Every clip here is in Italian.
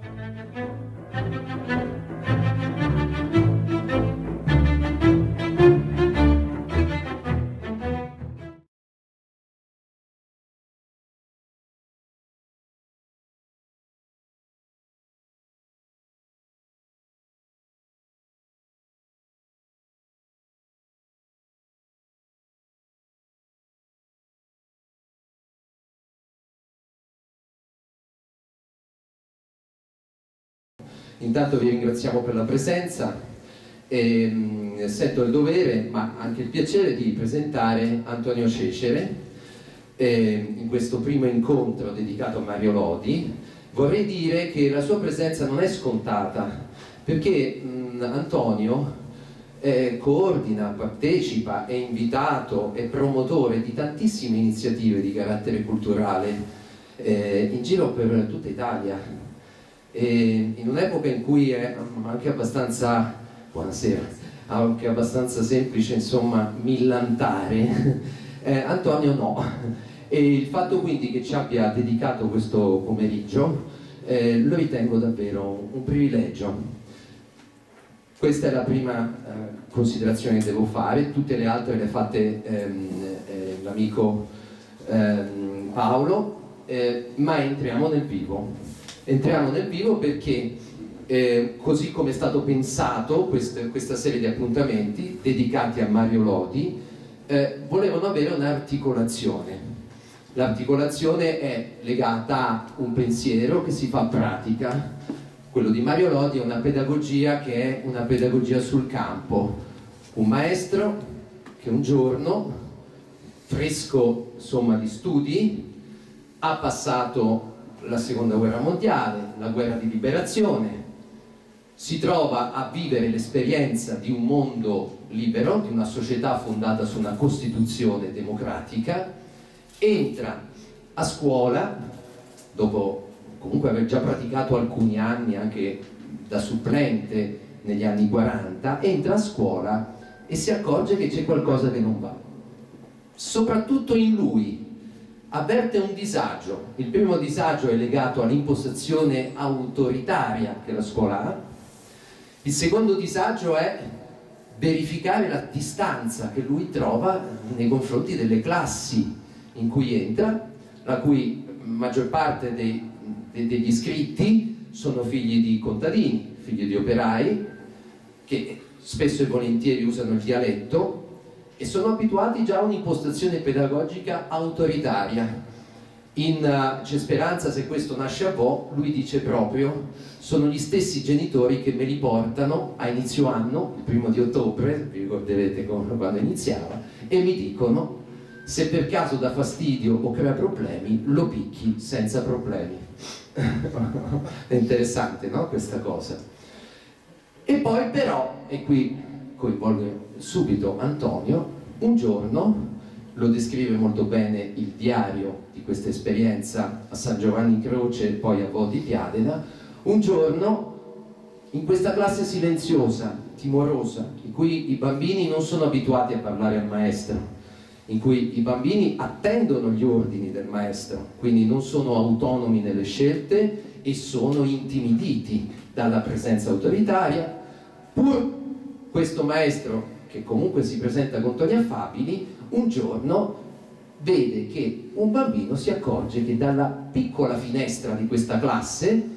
Intanto vi ringraziamo per la presenza e sento il dovere, ma anche il piacere di presentare Antonio Cecere in questo primo incontro dedicato a Mario Lodi. Vorrei dire che la sua presenza non è scontata, perché Antonio coordina, partecipa, è invitato, è promotore di tantissime iniziative di carattere culturale in giro per tutta Italia. E in un'epoca in cui è anche abbastanza, buonasera, anche abbastanza semplice, insomma, millantare, Antonio no. E il fatto quindi che ci abbia dedicato questo pomeriggio lo ritengo davvero un privilegio. Questa è la prima considerazione che devo fare, tutte le altre le ha fatte l'amico Paolo, ma entriamo nel vivo. Entriamo nel vivo perché, così come è stato pensato questa serie di appuntamenti dedicati a Mario Lodi, volevano avere un'articolazione. L'articolazione è legata a un pensiero che si fa pratica. Quello di Mario Lodi è una pedagogia che è una pedagogia sul campo. Un maestro che un giorno, fresco insomma di studi, ha passato la seconda guerra mondiale, la guerra di liberazione, si trova a vivere l'esperienza di un mondo libero, di una società fondata su una Costituzione democratica, entra a scuola, dopo comunque aver già praticato alcuni anni anche da supplente negli anni 40, entra a scuola e si accorge che c'è qualcosa che non va. Soprattutto in lui avverte un disagio. Il primo disagio è legato all'impostazione autoritaria che la scuola ha. Il secondo disagio è verificare la distanza che lui trova nei confronti delle classi in cui entra, la cui maggior parte degli iscritti sono figli di contadini, figli di operai, che spesso e volentieri usano il dialetto e sono abituati già a un'impostazione pedagogica autoritaria. C'è speranza se questo nasce a vo', lui dice proprio: sono gli stessi genitori che me li portano a inizio anno, il 1° di ottobre, vi ricorderete quando iniziava, e mi dicono: se per caso dà fastidio o crea problemi, lo picchi senza problemi. È interessante, no, questa cosa? E poi però, e qui coinvolgo subito Antonio, un giorno, lo descrive molto bene il diario di questa esperienza a San Giovanni in Croce e poi a Vo di Piadena, un giorno in questa classe silenziosa, timorosa, in cui i bambini non sono abituati a parlare al maestro, in cui i bambini attendono gli ordini del maestro, quindi non sono autonomi nelle scelte e sono intimiditi dalla presenza autoritaria, pur questo maestro, che comunque si presenta con toni affabili, un giorno vede che un bambino si accorge che dalla piccola finestra di questa classe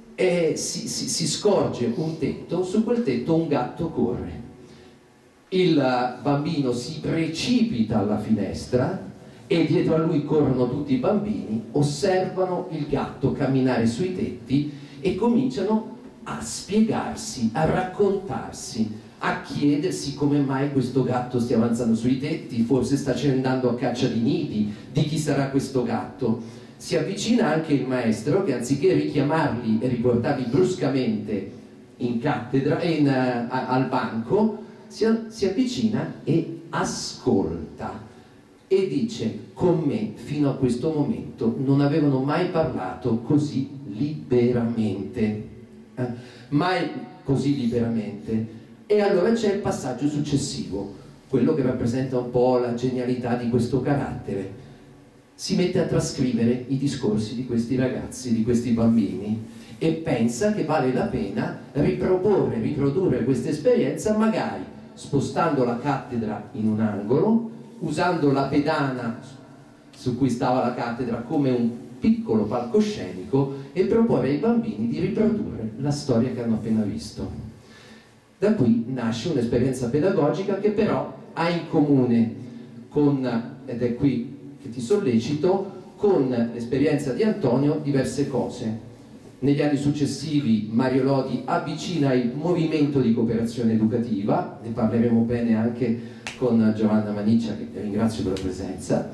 si scorge un tetto, su quel tetto un gatto corre. Il bambino si precipita alla finestra e dietro a lui corrono tutti i bambini, osservano il gatto camminare sui tetti e cominciano a spiegarsi, a raccontarsi, a chiedersi come mai questo gatto stia avanzando sui tetti, forse sta andando a caccia di nidi, di chi sarà questo gatto. Si avvicina anche il maestro che, anziché richiamarli e riportarli bruscamente in cattedra, al banco, si avvicina e ascolta e dice: con me fino a questo momento non avevano mai parlato così liberamente, mai così liberamente. E allora c'è il passaggio successivo, quello che rappresenta un po' la genialità di questo carattere. Si mette a trascrivere i discorsi di questi ragazzi, di questi bambini, e pensa che vale la pena riprodurre questa esperienza, magari spostando la cattedra in un angolo, usando la pedana su cui stava la cattedra come un piccolo palcoscenico e proporre ai bambini di riprodurre la storia che hanno appena visto. Da qui nasce un'esperienza pedagogica che però ha in comune con, ed è qui che ti sollecito, con l'esperienza di Antonio diverse cose. Negli anni successivi Mario Lodi avvicina il movimento di cooperazione educativa, ne parleremo bene anche con Giovanna Maniccia, che ringrazio per la presenza.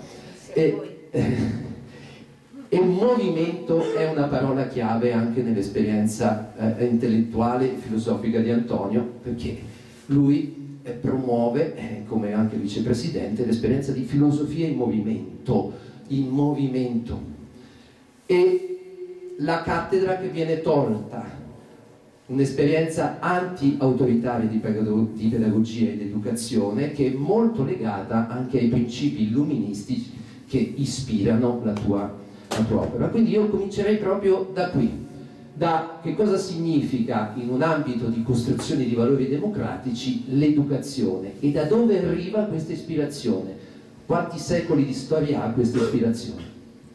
E un movimento è una parola chiave anche nell'esperienza intellettuale e filosofica di Antonio, perché lui promuove, come anche vicepresidente, l'esperienza di filosofia in movimento, e la cattedra che viene tolta, un'esperienza anti-autoritaria di pedagogia ed educazione che è molto legata anche ai principi illuministici che ispirano la tua opera. Quindi io comincerei proprio da qui, da che cosa significa in un ambito di costruzione di valori democratici l'educazione e da dove arriva questa ispirazione, quanti secoli di storia ha questa ispirazione.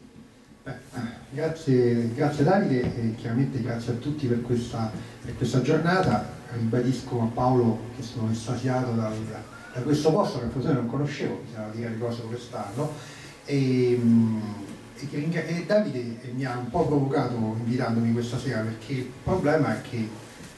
Grazie Davide e chiaramente grazie a tutti per questa giornata. Ribadisco a Paolo che sono estasiato da questo posto che forse non conoscevo, bisogna dire le cose quest'anno, e Davide mi ha un po' provocato invitandomi questa sera, perché il problema è che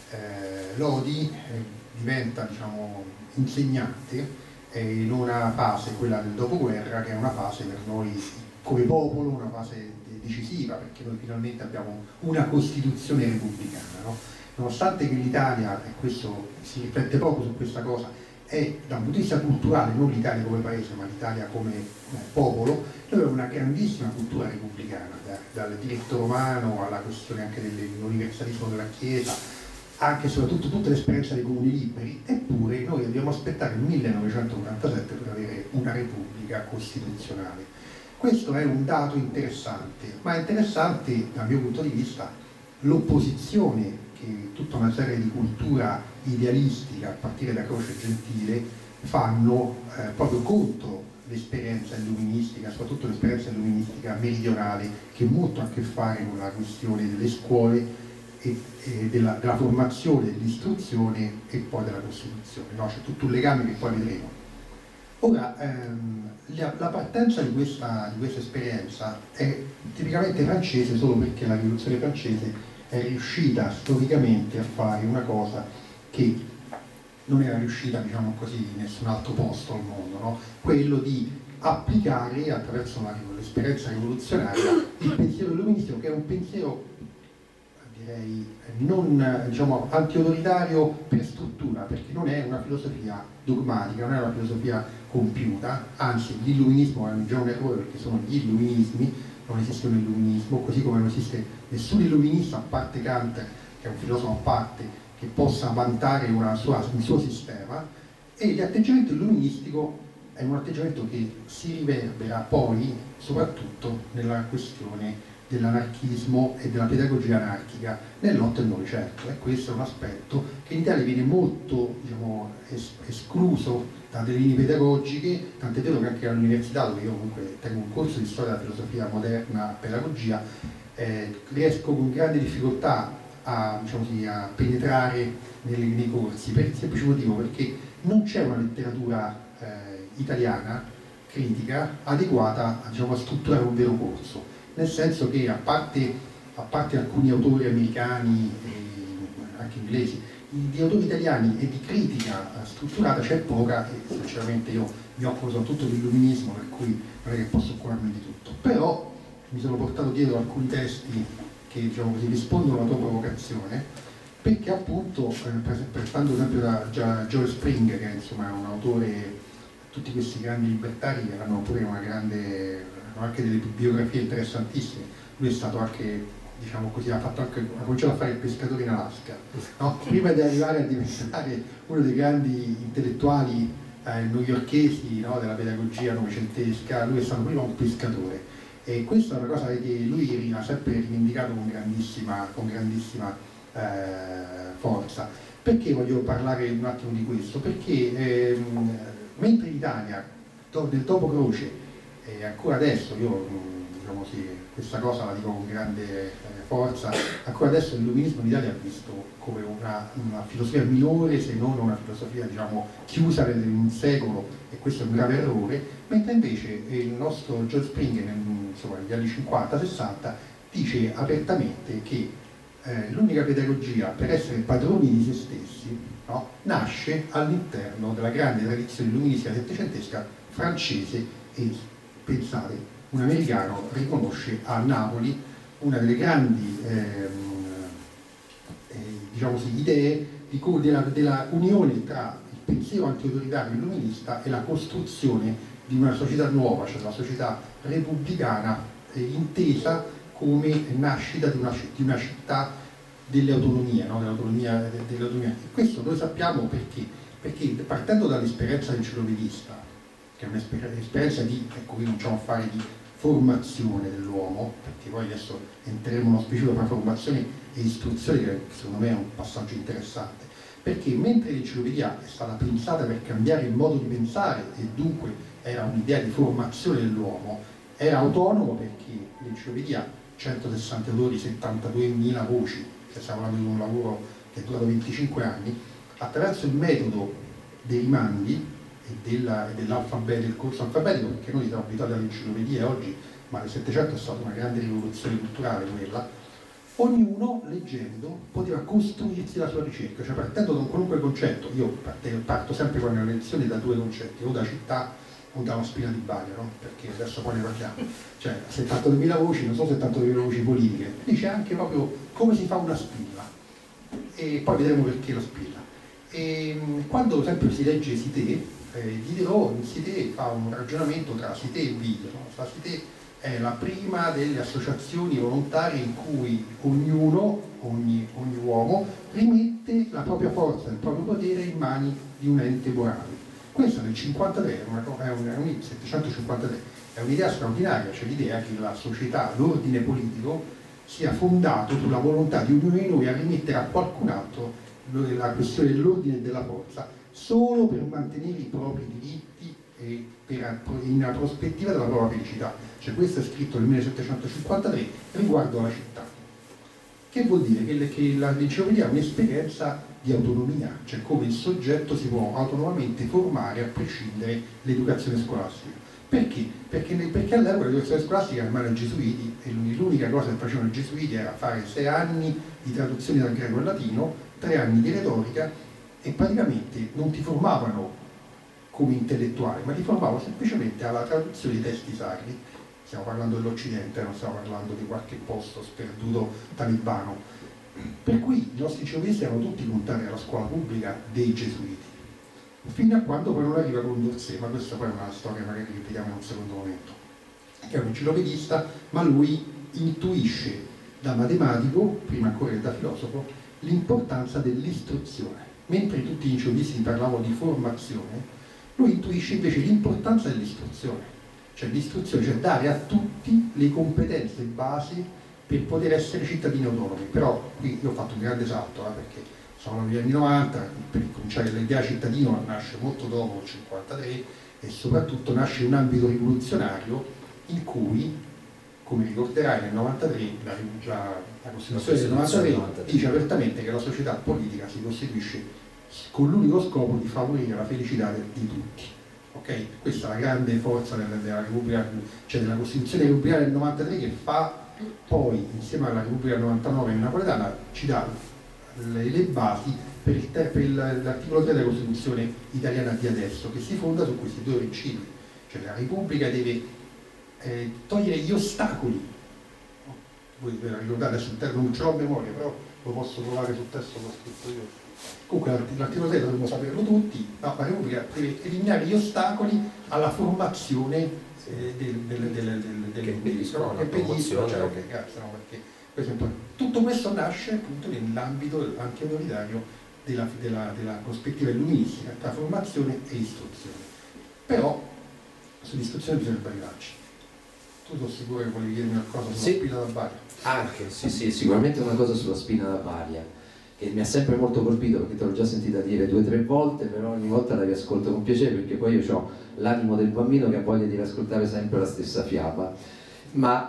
Lodi diventa, diciamo, insegnante in una fase, quella del dopoguerra, che è una fase per noi come popolo, una fase decisiva, perché noi finalmente abbiamo una Costituzione repubblicana, no? Nonostante che l'Italia, e questo si riflette poco su questa cosa, è da un punto di vista culturale, non l'Italia come paese, ma l'Italia come popolo, noi abbiamo una grandissima cultura repubblicana, dal diritto romano alla questione anche dell'universalismo della Chiesa, anche e soprattutto tutta l'esperienza dei comuni liberi, eppure noi dobbiamo aspettare il 1947 per avere una repubblica costituzionale. Questo è un dato interessante, ma è interessante dal mio punto di vista l'opposizione che tutta una serie di cultura idealistica, a partire da Croce Gentile, fanno proprio contro l'esperienza illuministica, soprattutto l'esperienza illuministica meridionale, che ha molto a che fare con la questione delle scuole e della formazione, dell'istruzione e poi della Costituzione, no? C'è tutto un legame che poi vedremo. Ora, la partenza di questa esperienza è tipicamente francese solo perché la rivoluzione francese è riuscita storicamente a fare una cosa che non era riuscita, diciamo così, in nessun altro posto al mondo, no? Quello di applicare attraverso l'esperienza rivoluzionaria il pensiero illuministico, che è un pensiero, direi, non, diciamo, anti-autoritario per struttura, perché non è una filosofia dogmatica, non è una filosofia compiuta, anzi l'illuminismo è già un errore, perché sono gli illuminismi, non esiste un illuminismo, così come non esiste nessun illuminista, a parte Kant, che è un filosofo a parte, che possa vantare un suo sistema, e l'atteggiamento illuministico è un atteggiamento che si riverbera poi soprattutto nella questione dell'anarchismo e della pedagogia anarchica nell'8 e il 900, e questo è un aspetto che in Italia viene molto, diciamo, escluso da delle linee pedagogiche, tant'è vero che anche all'università, dove io comunque tengo un corso di storia della filosofia moderna, pedagogia, riesco con grande difficoltà a, diciamo così, a penetrare nei corsi, per il semplice motivo perché non c'è una letteratura italiana critica adeguata, diciamo, a strutturare un vero corso, nel senso che a parte alcuni autori americani e anche inglesi, di autori italiani e di critica strutturata c'è poca, e sinceramente io mi occupo soprattutto dell'illuminismo, per cui non è che posso occuparmi di tutto, però mi sono portato dietro alcuni testi che, diciamo così, rispondono alla tua provocazione, perché appunto, partendo ad esempio da George Spring, che insomma è un autore, tutti questi grandi libertari hanno pure hanno anche delle biografie interessantissime. Lui è stato anche, diciamo così, ha cominciato a fare il pescatore in Alaska, no? Prima di arrivare a diventare uno dei grandi intellettuali newyorkesi, no? Della pedagogia novecentesca, lui è stato prima un pescatore, E questa è una cosa che lui ha sempre rivendicato con grandissima forza. Perché voglio parlare un attimo di questo? Perché mentre in Italia, del dopo Croce, e ancora adesso, io diciamo sì, questa cosa la dico con grande forza, ancora adesso l'illuminismo in Italia è visto come una filosofia minore, se non una filosofia diciamo chiusa in un secolo, e questo è un grave errore, mentre invece il nostro George Springer insomma, negli anni 50-60 dice apertamente che l'unica pedagogia per essere padroni di se stessi, no, nasce all'interno della grande tradizione illuministica settecentesca francese. E pensate, un americano riconosce a Napoli una delle grandi diciamo così, idee della unione tra il pensiero anti-autoritario illuminista e la costruzione di una società nuova, cioè la società repubblicana intesa come nascita di una città delle autonomie, no? dell'autonomia. E questo noi sappiamo perché partendo dall'esperienza enciclopedista, che è un'esperienza di, ecco, qui cominciamo a fare di formazione dell'uomo, perché poi adesso entreremo nello specifico tra formazione e istruzione, che secondo me è un passaggio interessante, perché mentre l'enciclopedia è stata pensata per cambiare il modo di pensare e dunque era un'idea di formazione dell'uomo, era autonomo perché l'enciclopedia, 160 autori, 72.000 voci, cioè stiamo parlando di un lavoro che è durato 25 anni, attraverso il metodo dei rimandi e dell'alfabeto, del corso alfabetico, perché noi siamo abituati all'enciclopedia oggi, ma nel Settecento è stata una grande rivoluzione culturale quella, ognuno leggendo poteva costruirsi la sua ricerca, cioè partendo da un qualunque concetto. Io parto sempre con le lezioni da due concetti, o da città o dalla spina di Bari, no? Perché adesso poi ne parliamo, cioè 72.000 voci, non sono 72.000 voci politiche, dice anche proprio come si fa una spilla, e poi vedremo perché la spilla. E quando sempre si legge Cité, Diderot in Cité fa un ragionamento tra Cité e Ville, no? La Cité è la prima delle associazioni volontarie in cui ogni uomo rimette la propria forza, il proprio potere in mani di un ente morale. Questo nel 1953 è 753, è un'idea straordinaria, cioè l'idea che la società, l'ordine politico sia fondato sulla volontà di ognuno di noi a rimettere a qualcun altro la questione dell'ordine e della forza solo per mantenere i propri diritti e in una prospettiva della propria felicità. Cioè questo è scritto nel 1753 riguardo alla città, che vuol dire che l'enciclopedia è un'esperienza di autonomia, cioè come il soggetto si può autonomamente formare a prescindere dall'educazione scolastica. Perché? Perché all'epoca l'educazione scolastica era in mano ai gesuiti e l'unica cosa che facevano i gesuiti era fare 6 anni di traduzione dal greco al latino, 3 anni di retorica, e praticamente non ti formavano come intellettuale, ma ti formavano semplicemente alla traduzione dei testi sacri. Stiamo parlando dell'Occidente, non stiamo parlando di qualche posto sperduto talebano. Per cui i nostri gesuiti erano tutti contrari alla scuola pubblica dei gesuiti, fino a quando poi non arriva Condorcet, ma questa poi è una storia magari che vediamo in un secondo momento, che è un enciclopedista, ma lui intuisce da matematico, prima ancora che da filosofo, l'importanza dell'istruzione. Mentre tutti gli enciclopedisti parlavano di formazione, lui intuisce invece l'importanza dell'istruzione, cioè l'istruzione, cioè dare a tutti le competenze basi per poter essere cittadini autonomi. Però qui io ho fatto un grande salto, perché sono negli anni 90, per cominciare l'idea cittadino nasce molto dopo il 53 e soprattutto nasce in un ambito rivoluzionario in cui, come ricorderai, nel 93 la Costituzione del 93 dice apertamente che la società politica si costituisce con l'unico scopo di favorire la felicità di tutti. Okay? Questa è la grande forza della Repubblica, cioè della Costituzione repubblicana del 93, che fa poi, insieme alla Repubblica del 99 napoletana, ci dà le basi per l'articolo 3 della Costituzione italiana di adesso, che si fonda su questi due principi. Cioè la Repubblica deve togliere gli ostacoli. Voi ve la ricordate, adesso non ce l'ho a memoria, però lo posso trovare sul testo che ho scritto io. Comunque l'articolo 3 dovremmo saperlo tutti, no, la Repubblica deve eliminare gli ostacoli alla formazione tutto questo nasce appunto nell'ambito anche autoritario della prospettiva illuministica tra formazione e istruzione. Però sull'istruzione bisogna arrivarci. Tu sono sicuro che volevi chiedermi qualcosa sulla spina da Balia? Anche, sì, sicuramente una cosa sulla spina da Balia, che mi ha sempre molto colpito, perché te l'ho già sentita dire 2 o 3 volte, però ogni volta la riascolto con piacere, perché poi io ho l'animo del bambino che ha voglia di riascoltare sempre la stessa fiaba. Ma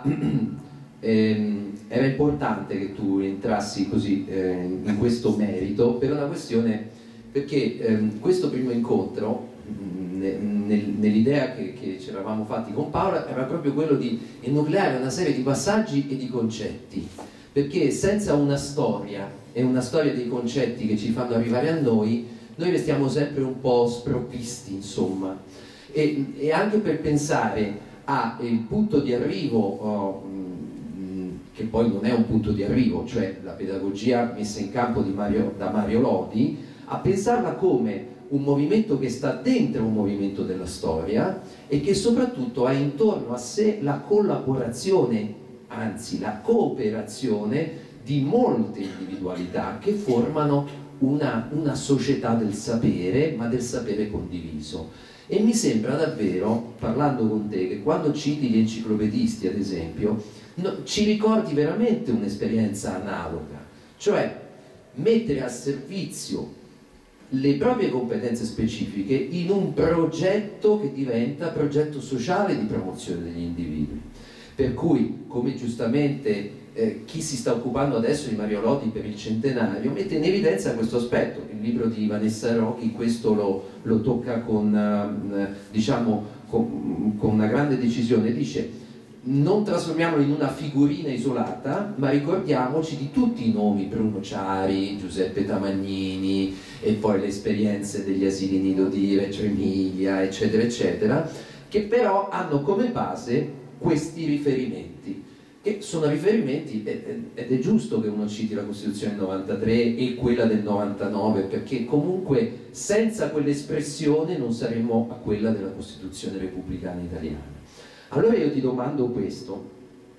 era importante che tu entrassi così in questo merito per una questione, perché questo primo incontro, nell'idea che ci eravamo fatti con Paola, era proprio quello di enucleare una serie di passaggi e di concetti, perché senza una storia e una storia dei concetti che ci fanno arrivare a noi restiamo sempre un po' sprovvisti, insomma, e anche per pensare al punto di arrivo, che poi non è un punto di arrivo, cioè la pedagogia messa in campo da Mario Lodi, a pensarla come un movimento che sta dentro un movimento della storia e che soprattutto ha intorno a sé la collaborazione, anzi la cooperazione di molte individualità che formano una società del sapere, ma del sapere condiviso. E mi sembra davvero, parlando con te, che quando citi gli enciclopedisti, ad esempio, ci ricordi veramente un'esperienza analoga, cioè mettere a servizio le proprie competenze specifiche in un progetto che diventa progetto sociale di promozione degli individui. Per cui, come giustamente chi si sta occupando adesso di Mario Lodi per il centenario mette in evidenza questo aspetto. Il libro di Vanessa Rocchi questo lo tocca diciamo, con una grande decisione, dice: non trasformiamolo in una figurina isolata, ma ricordiamoci di tutti i nomi, Bruno Ciari, Giuseppe Tamagnini, e poi le esperienze degli asili nido di Reggio Emilia, eccetera, eccetera, che però hanno come base questi riferimenti, che sono riferimenti, ed è giusto che uno citi la Costituzione del 93 e quella del 99, perché comunque senza quell'espressione non saremmo a quella della Costituzione repubblicana italiana. Allora io ti domando questo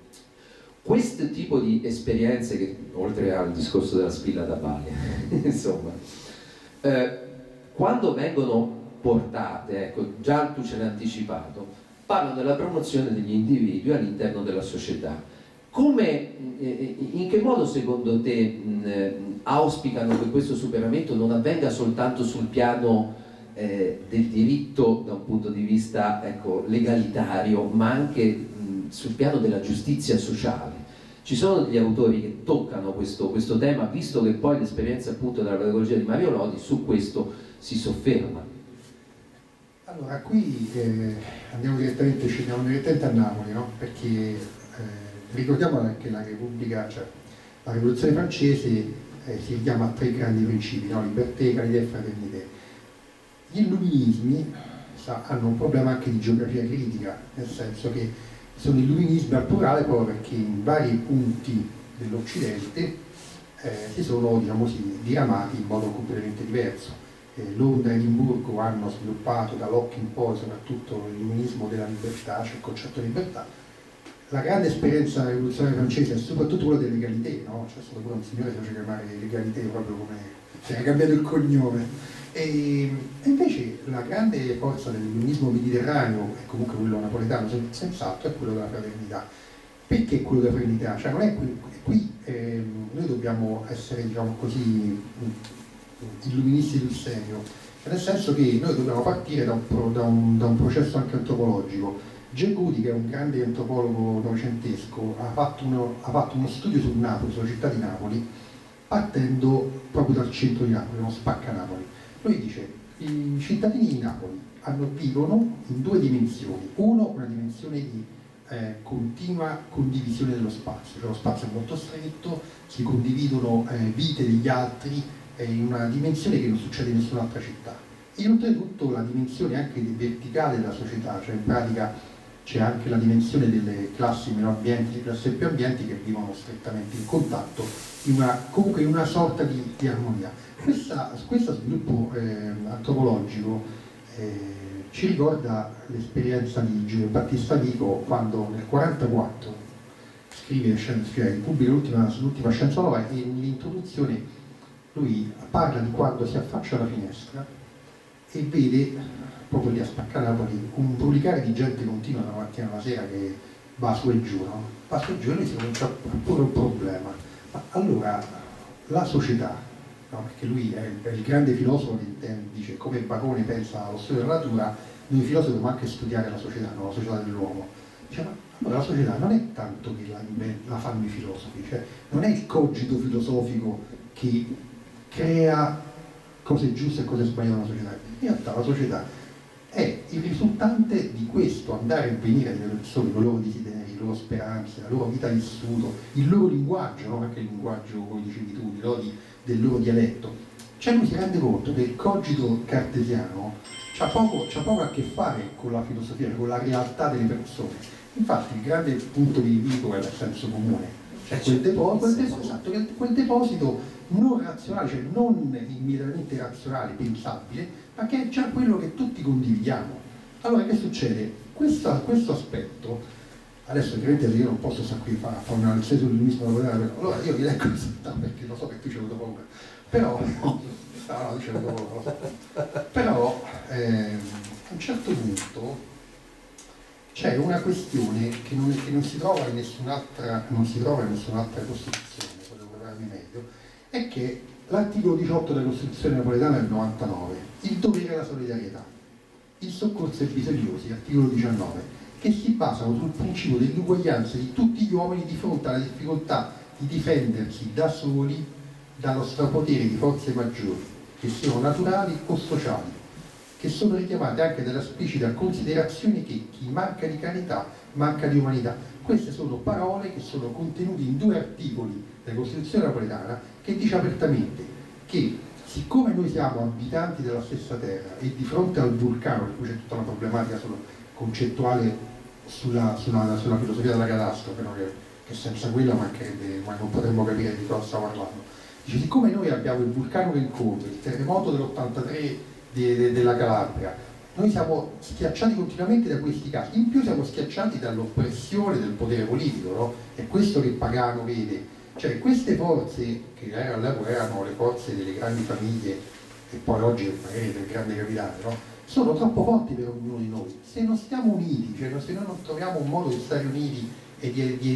tipo di esperienze, che oltre al discorso della spilla da Balia, insomma, quando vengono portate, ecco, già tu ce l'hai anticipato, parlano della promozione degli individui all'interno della società. In che modo secondo te auspicano che questo superamento non avvenga soltanto sul piano del diritto da un punto di vista, ecco, legalitario, ma anche sul piano della giustizia sociale? Ci sono degli autori che toccano questo tema, visto che poi l'esperienza appunto della pedagogia di Mario Lodi su questo si sofferma. Allora, qui andiamo direttamente a Napoli, no? Perché ricordiamo che la Repubblica, cioè la Rivoluzione francese si richiama a 3 grandi principi, no? Libertà, egalità e fraternità. Gli illuminismi hanno un problema anche di geografia critica, nel senso che sono illuminismi al plurale proprio perché in vari punti dell'Occidente si sono, diciamo così, diramati in modo completamente diverso. Londra e Edimburgo hanno sviluppato da Locke in poi soprattutto l'illuminismo della libertà, cioè il concetto di libertà. La grande esperienza della rivoluzione francese è soprattutto quella dell'egalité, no? C'è stato pure un signore che si faceva chiamare l'egalité proprio come si era cambiato il cognome. E invece la grande forza dell'illuminismo mediterraneo, e comunque quello napoletano senz'altro, è quello della fraternità. Perché quello della fraternità? Cioè non è qui noi dobbiamo essere, diciamo così, illuministi sul serio, nel senso che noi dobbiamo partire da un processo anche antropologico. Gianguti, che è un grande antropologo novecentesco, ha fatto uno studio su Napoli, sulla città di Napoli, partendo proprio dal centro di Napoli, non spacca Napoli. Lui dice: i cittadini di Napoli vivono in 2 dimensioni. Uno, una dimensione di continua condivisione dello spazio, cioè lo spazio è molto stretto, si condividono vite degli altri in una dimensione che non succede in nessun'altra città. E oltretutto la dimensione anche verticale della società, cioè in pratica c'è anche la dimensione delle classi meno abbienti, le classi più abbienti che vivono strettamente in contatto, comunque in una sorta di armonia. Questo sviluppo antropologico ci ricorda l'esperienza di Giulio Battista Vico quando nel 1944 pubblica l'ultima Scienza Nuova, e nell'introduzione lui parla di quando si affaccia alla finestra e vede proprio lì a Spaccanapoli un brulicare di gente continua dalla mattina alla sera che va su e giù, no? Va su e giù e lui si comincia a porre un problema. Ma allora la società, no? Perché lui è il grande filosofo che dice come Bacone pensa allo studio della natura, noi filosofi dobbiamo anche studiare la società, no? La società dell'uomo. Dice, ma allora la società non è tanto che la fanno i filosofi, cioè non è il cogito filosofico che crea cose giuste e cose sbagliate nella società. In realtà la società è il risultante di questo andare e venire delle persone, con i loro desideri, le loro speranze, la loro vita vissuta, il loro linguaggio, no? Anche il linguaggio, come dicevi tu, del loro dialetto. Cioè lui si rende conto che il cogito cartesiano c'ha poco a che fare con la filosofia, con la realtà delle persone. Infatti il grande punto di diviso è il senso comune, cioè quel deposito non razionale, cioè non immediatamente razionale, pensabile, ma che è già quello che tutti condividiamo. Allora che succede? Questo aspetto, adesso ovviamente io non posso stare qui a fare un'analisi sull'illuminismo napoletano, allora io vi leggo perché lo so che tu c'è avuto paura, però però a un certo punto c'è una questione che non si trova in nessun'altra Costituzione, volevo prepararmi meglio, è che l'articolo 18 della Costituzione napoletana del 99, il dovere alla solidarietà, il soccorso ai bisognosi, articolo 19, che si basano sul principio dell'uguaglianza di tutti gli uomini di fronte alla difficoltà di difendersi da soli dallo strapotere di forze maggiori, che siano naturali o sociali, che sono richiamate anche dalla esplicita considerazione che chi manca di carità manca di umanità. Queste sono parole che sono contenute in 2 articoli della Costituzione napoletana che dice apertamente che siccome noi siamo abitanti della stessa terra e di fronte al vulcano, per cui c'è tutta una problematica concettuale sulla filosofia della catastrofe, no? che senza quella mancherebbe, ma non potremmo capire di cosa stiamo parlando. Dice, siccome noi abbiamo il vulcano che incombe, il terremoto dell'83 della Calabria, noi siamo schiacciati continuamente da questi casi, in più siamo schiacciati dall'oppressione del potere politico, no? È questo che Pagano vede, cioè queste forze che all'epoca erano le forze delle grandi famiglie e poi oggi magari del grande capitale, no? Sono troppo forti per ognuno di noi. Se non stiamo uniti, cioè se noi non troviamo un modo di stare uniti e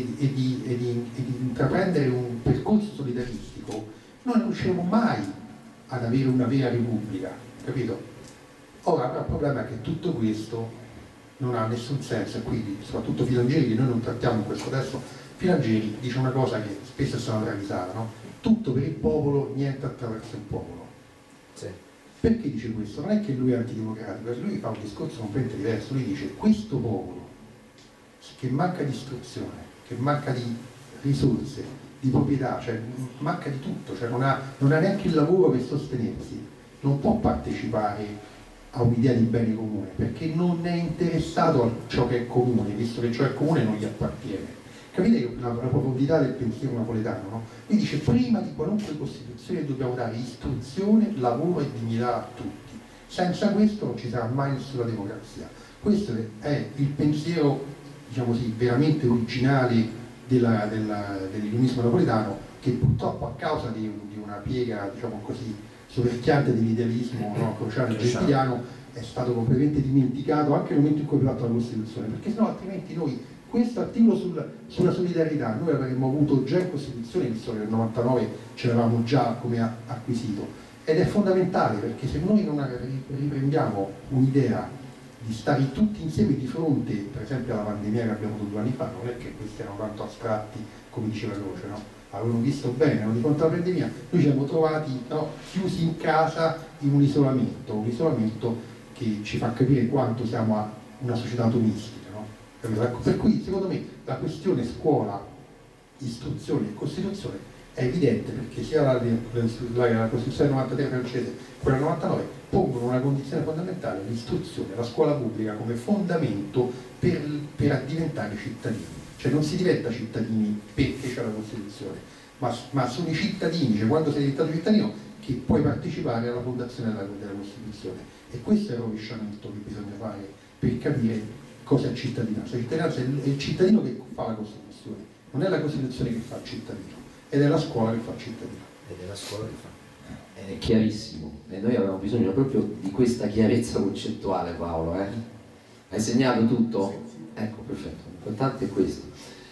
di intraprendere un percorso solidaristico, noi non riusciremo mai ad avere una vera repubblica, capito? Ora però il problema è che tutto questo non ha nessun senso, e quindi soprattutto Filangieri, che noi non trattiamo in questo testo, Filangieri dice una cosa che spesso è stata travisata, no? Tutto per il popolo, niente attraverso il popolo. Sì. Perché dice questo? Non è che lui è antidemocratico, perché lui fa un discorso completamente diverso, lui dice questo popolo che manca di istruzione, che manca di risorse, di proprietà, cioè manca di tutto, cioè non ha neanche il lavoro per sostenersi, non può partecipare a un'idea di bene comune, perché non è interessato a ciò che è comune, visto che ciò che è comune non gli appartiene. Capite la profondità del pensiero napoletano, no? Lui dice prima di qualunque Costituzione dobbiamo dare istruzione, lavoro e dignità a tutti. Senza questo non ci sarà mai nessuna democrazia. Questo è il pensiero, diciamo così, veramente originale dell'illuminismo napoletano, che purtroppo a causa di una piega, diciamo così, soverchiante dell'idealismo, no, crociano e gentiliano, è stato completamente dimenticato anche nel momento in cui è fatta la Costituzione, perché sennò altrimenti noi questo articolo sulla solidarietà noi avremmo avuto già in Costituzione, visto che nel 99 ce l'avevamo già come acquisito, ed è fondamentale, perché se noi non riprendiamo un'idea di stare tutti insieme di fronte, per esempio alla pandemia che abbiamo avuto 2 anni fa, non è che questi erano tanto astratti come diceva Croce, no? Avevano visto bene, erano di fronte alla pandemia, noi ci siamo trovati, no, chiusi in casa in un isolamento che ci fa capire quanto siamo a una società atomistica, no? Ecco, per cui secondo me la questione scuola, istruzione e Costituzione è evidente, perché sia la Costituzione 93 francese quella 99 pongono una condizione fondamentale, l'istruzione, la scuola pubblica come fondamento per diventare cittadini. Cioè non si diventa cittadini perché c'è la Costituzione, ma sono i cittadini, cioè quando sei diventato cittadino, che puoi partecipare alla fondazione della Costituzione. E questo è il rovesciamento che bisogna fare per capire cosa è cittadinanza. La cittadinanza è il cittadino che fa la Costituzione, non è la Costituzione che fa il cittadino, ed è la scuola che fa il cittadino. Ed è la scuola che fa. È chiarissimo, e noi avevamo bisogno proprio di questa chiarezza concettuale, Paolo. Hai segnato tutto? Sì. Ecco, perfetto. l'importante è questo.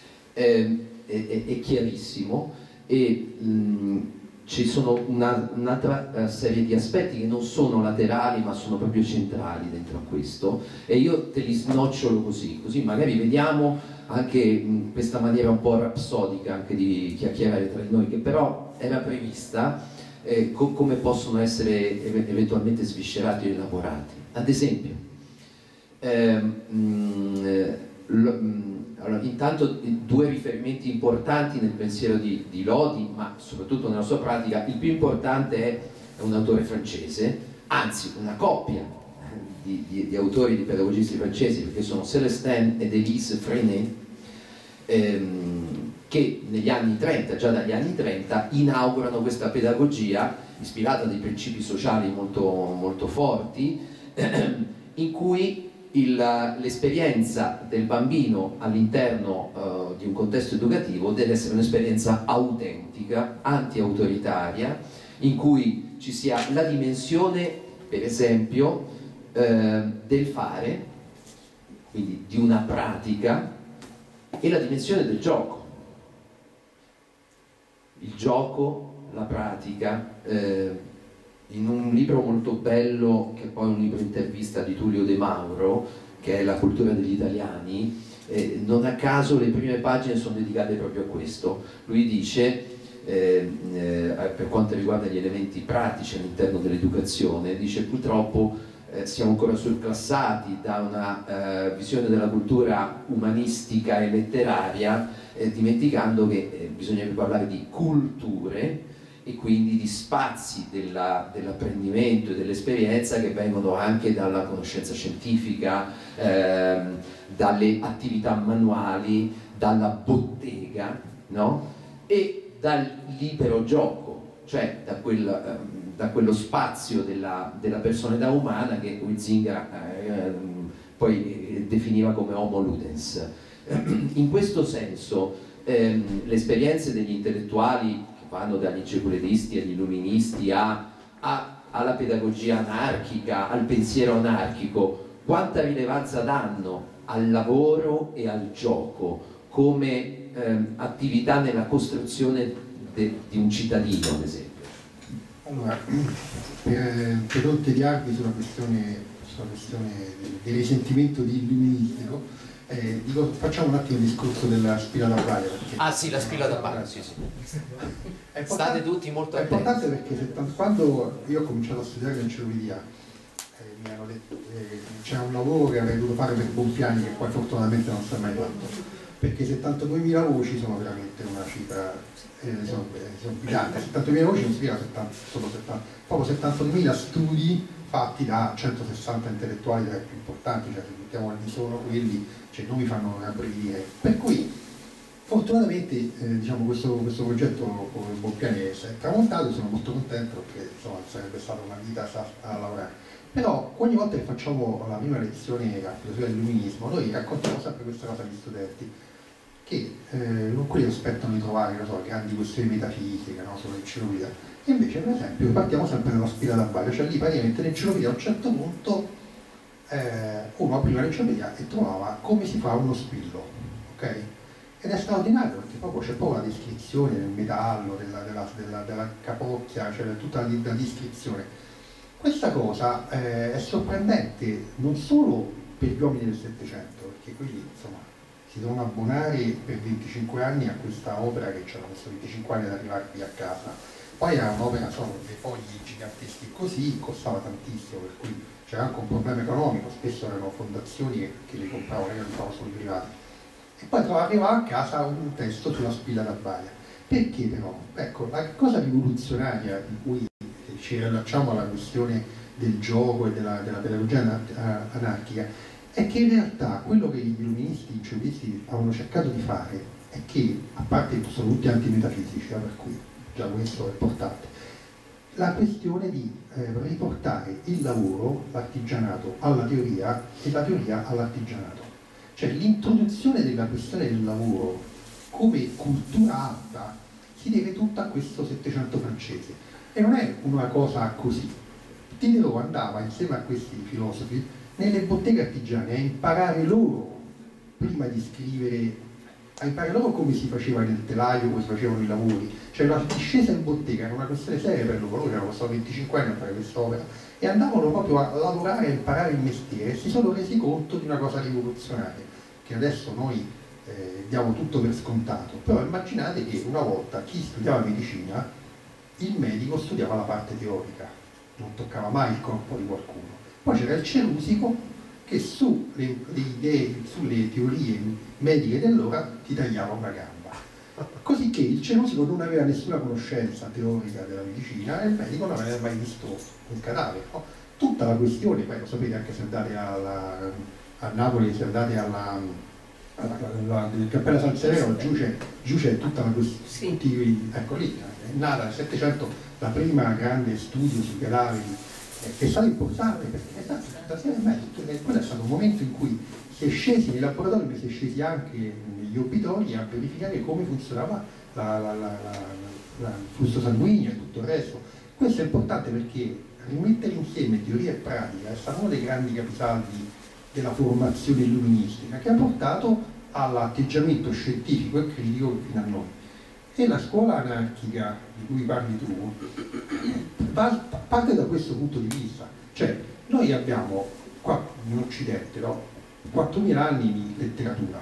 È chiarissimo, e ci sono un'altra serie di aspetti che non sono laterali ma sono proprio centrali dentro a questo, e io te li snocciolo così magari vediamo anche questa maniera un po' rapsodica anche di chiacchierare tra di noi, che però era prevista, come possono essere eventualmente sviscerati e elaborati. Ad esempio, allora, intanto due riferimenti importanti nel pensiero di Lodi, ma soprattutto nella sua pratica. Il più importante è un autore francese, anzi una coppia di autori, di pedagogisti francesi, perché sono Célestin ed Élise Freinet, che negli anni 30, già dagli anni 30, inaugurano questa pedagogia ispirata a dei principi sociali molto, molto forti, in cui l'esperienza del bambino all'interno di un contesto educativo deve essere un'esperienza autentica, anti-autoritaria, in cui ci sia la dimensione, per esempio, del fare, quindi di una pratica, e la dimensione del gioco. Il gioco, la pratica. In un libro molto bello, che è poi un libro intervista di Tullio De Mauro, che è La cultura degli italiani, non a caso le prime pagine sono dedicate proprio a questo. Lui dice, per quanto riguarda gli elementi pratici all'interno dell'educazione, dice purtroppo siamo ancora surclassati da una visione della cultura umanistica e letteraria, dimenticando che bisognerebbe parlare di culture, e quindi di spazi dell'apprendimento e dell'esperienza che vengono anche dalla conoscenza scientifica, dalle attività manuali, dalla bottega, no? E dal libero gioco, cioè da quello spazio della personalità umana che Huizinga poi definiva come homo ludens. In questo senso le esperienze degli intellettuali vanno dagli enciclopedisti agli illuministi alla pedagogia anarchica, al pensiero anarchico, quanta rilevanza danno al lavoro e al gioco come attività nella costruzione di un cittadino, ad esempio. Allora, per non tediarvi sulla questione del risentimento di illuministico, facciamo un attimo il discorso della spilla da baglia. Ah sì, la spilla da baglia, sì. State tutti molto attenti. È importante perché quando io ho cominciato a studiare l'enciclopedia, mi hanno detto c'era un lavoro che avrei dovuto fare per Bompiani, che poi fortunatamente non si è mai fatto, perché 72.000 voci sono veramente una cifra esorbitante. 72.000 voci non significa proprio 72.000 studi fatti da 160 intellettuali tra i più importanti, cioè se mettiamo al di solo quelli, cioè non mi fanno rabbrividire. Per cui fortunatamente diciamo, questo progetto con Bompiani è tramontato, sono molto contento perché insomma sarebbe stata una vita a lavorare. Però ogni volta che facciamo la prima lezione a filosofia dell'illuminismo noi raccontiamo sempre questa cosa agli studenti, che quelli aspettano di trovare, non so, grandi questioni metafisiche, no? Sull'enciclopedia. E invece, per esempio, partiamo sempre dalla spilla da baglia, cioè lì praticamente l'enciclopedia a un certo punto uno apriva l'enciclopedia e trovava come si fa uno spillo, ok? Ed è straordinario perché proprio c'è proprio la descrizione del metallo, della capocchia, cioè tutta la descrizione. Questa cosa è sorprendente non solo per gli uomini del Settecento, perché quelli insomma si devono abbonare per 25 anni a questa opera che c'erano messo 25 anni ad arrivarvi a casa. Poi era un'opera, sono dei fogli giganteschi così, costava tantissimo, per cui c'era anche un problema economico, spesso erano fondazioni che li compravano, io li trovavo solo privati. E poi arrivava a casa un testo sulla spilla da baglia. Perché però? Ecco, la cosa rivoluzionaria di cui ci rilacciamo alla questione del gioco e della pedagogia anarchica è che in realtà quello che gli illuministi, i enciclopedisti avevano cercato di fare è che, a parte che sono tutti antimetafisici, per cui già questo è importante, la questione di riportare il lavoro, l'artigianato alla teoria e la teoria all'artigianato. Cioè l'introduzione della questione del lavoro come cultura alta si deve tutta a questo Settecento francese. E non è una cosa così. Diderot andava insieme a questi filosofi nelle botteghe artigiane a imparare loro prima di scrivere, a imparare loro come si faceva nel telaio, come si facevano i lavori, cioè la discesa in bottega era una questione seria per loro, loro erano stati 25 anni a fare quest'opera e andavano proprio a lavorare e imparare il mestiere e si sono resi conto di una cosa rivoluzionaria, che adesso noi diamo tutto per scontato, però immaginate che una volta chi studiava medicina, il medico studiava la parte teorica, non toccava mai il corpo di qualcuno, poi c'era il cerusico che sulle idee, sulle teorie mediche dell'ora ti tagliava una gamba. Così che il cerusico non aveva nessuna conoscenza teorica della medicina e il medico non aveva mai visto un cadavere. No? Tutta la questione, poi lo sapete anche se andate a Napoli, se andate alla Cappella San Severo, giù c'è tutta la questione, sì. Ecco lì, è nata nel Settecento la prima grande studio sui cadaveri, che è stato importante perché è stata tutta serie medica, quello è stato un momento in cui si è scesi nei laboratori, ma si è scesi anche negli obitori a verificare come funzionava il flusso sanguigno e tutto il resto. Questo è importante perché rimettere insieme teoria e pratica è stato uno dei grandi capisaldi della formazione illuministica che ha portato all'atteggiamento scientifico e critico fino a noi. E la scuola anarchica di cui parli tu parte da questo punto di vista, cioè noi abbiamo qua in Occidente, no, 4.000 anni di letteratura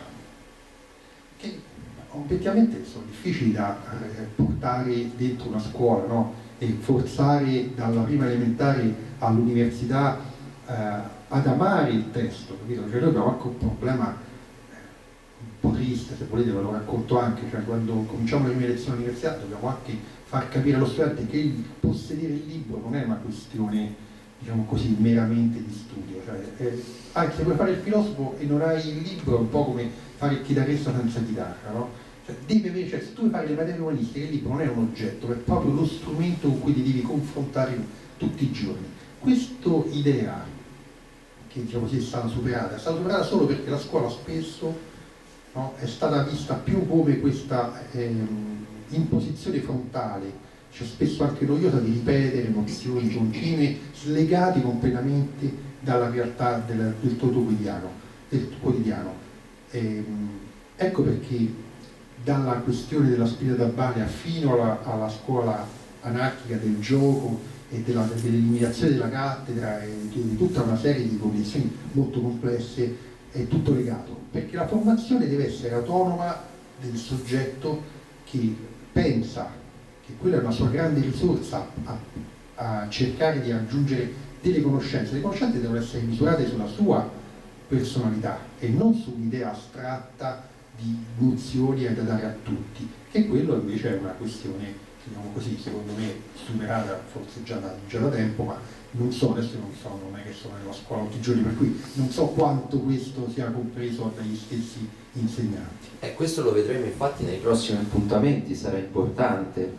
che obiettivamente sono difficili da portare dentro una scuola, no? E forzare dalla prima elementare all'università ad amare il testo, capito? Cioè noi abbiamo anche un problema un po' triste, se volete ve lo racconto anche, cioè quando cominciamo le mie lezioni all'università dobbiamo anche far capire allo studente che il possedere il libro non è una questione, diciamo così, meramente di studio, cioè, anche se vuoi fare il filosofo e non hai il libro è un po' come fare il chitarrista senza chitarra, no? Cioè, cioè, se tu vuoi fare le materie umanistiche il libro non è un oggetto, è proprio lo strumento con cui ti devi confrontare tutti i giorni. Questa idea, che diciamo così è stata superata solo perché la scuola spesso, no, è stata vista più come questa imposizione frontale, cioè spesso anche noiosa, di ripetere nozioni continue, slegati completamente dalla realtà del tutto quotidiano. Ecco perché dalla questione della spina da Bale fino alla scuola anarchica del gioco e dell'eliminazione della cattedra e di tutta una serie di condizioni molto complesse, è tutto legato, perché la formazione deve essere autonoma del soggetto che pensa che quella è una sua grande risorsa a cercare di aggiungere delle conoscenze. Le conoscenze devono essere misurate sulla sua personalità e non su un'idea astratta di nozioni da dare a tutti, che quello invece è una questione, diciamo così, secondo me superata forse già da tempo, ma non so, adesso non è che sono nella scuola tutti i giorni, per cui non so quanto questo sia compreso dagli stessi insegnanti. Questo lo vedremo infatti nei prossimi appuntamenti, sarà importante.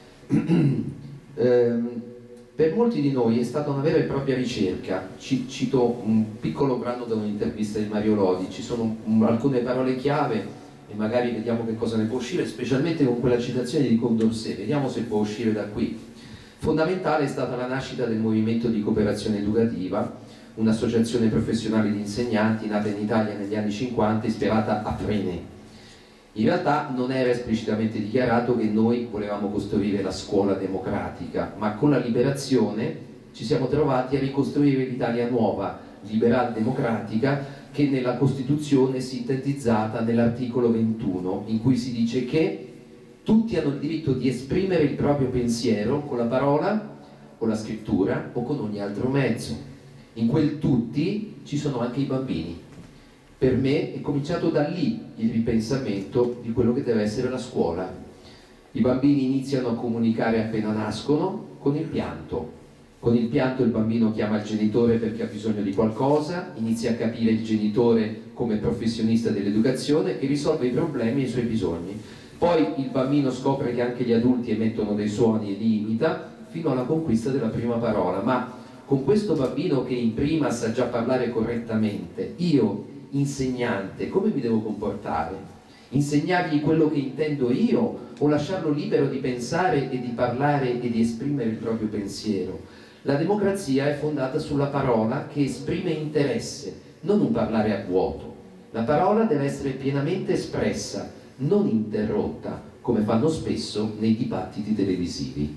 Per molti di noi è stata una vera e propria ricerca. Cito un piccolo brano da un'intervista di Mario Lodi, ci sono alcune parole chiave e magari vediamo che cosa ne può uscire, specialmente con quella citazione di Condorcet, vediamo se può uscire da qui. Fondamentale è stata la nascita del movimento di cooperazione educativa, un'associazione professionale di insegnanti nata in Italia negli anni 50 ispirata a Freinet. In realtà non era esplicitamente dichiarato che noi volevamo costruire la scuola democratica, ma con la liberazione ci siamo trovati a ricostruire l'Italia nuova, liberal democratica, che nella Costituzione è sintetizzata nell'articolo 21, in cui si dice che tutti hanno il diritto di esprimere il proprio pensiero con la parola, con la scrittura o con ogni altro mezzo. In quel tutti ci sono anche i bambini. Per me è cominciato da lì il ripensamento di quello che deve essere la scuola. I bambini iniziano a comunicare appena nascono con il pianto. Con il pianto il bambino chiama il genitore perché ha bisogno di qualcosa, inizia a capire il genitore come professionista dell'educazione e risolve i problemi e i suoi bisogni. Poi il bambino scopre che anche gli adulti emettono dei suoni e li imita fino alla conquista della prima parola. Ma con questo bambino che in prima sa già parlare correttamente, io, insegnante, come mi devo comportare? Insegnargli quello che intendo io o lasciarlo libero di pensare e di parlare e di esprimere il proprio pensiero? La democrazia è fondata sulla parola che esprime interesse, non un parlare a vuoto. La parola deve essere pienamente espressa, non interrotta, come fanno spesso nei dibattiti televisivi.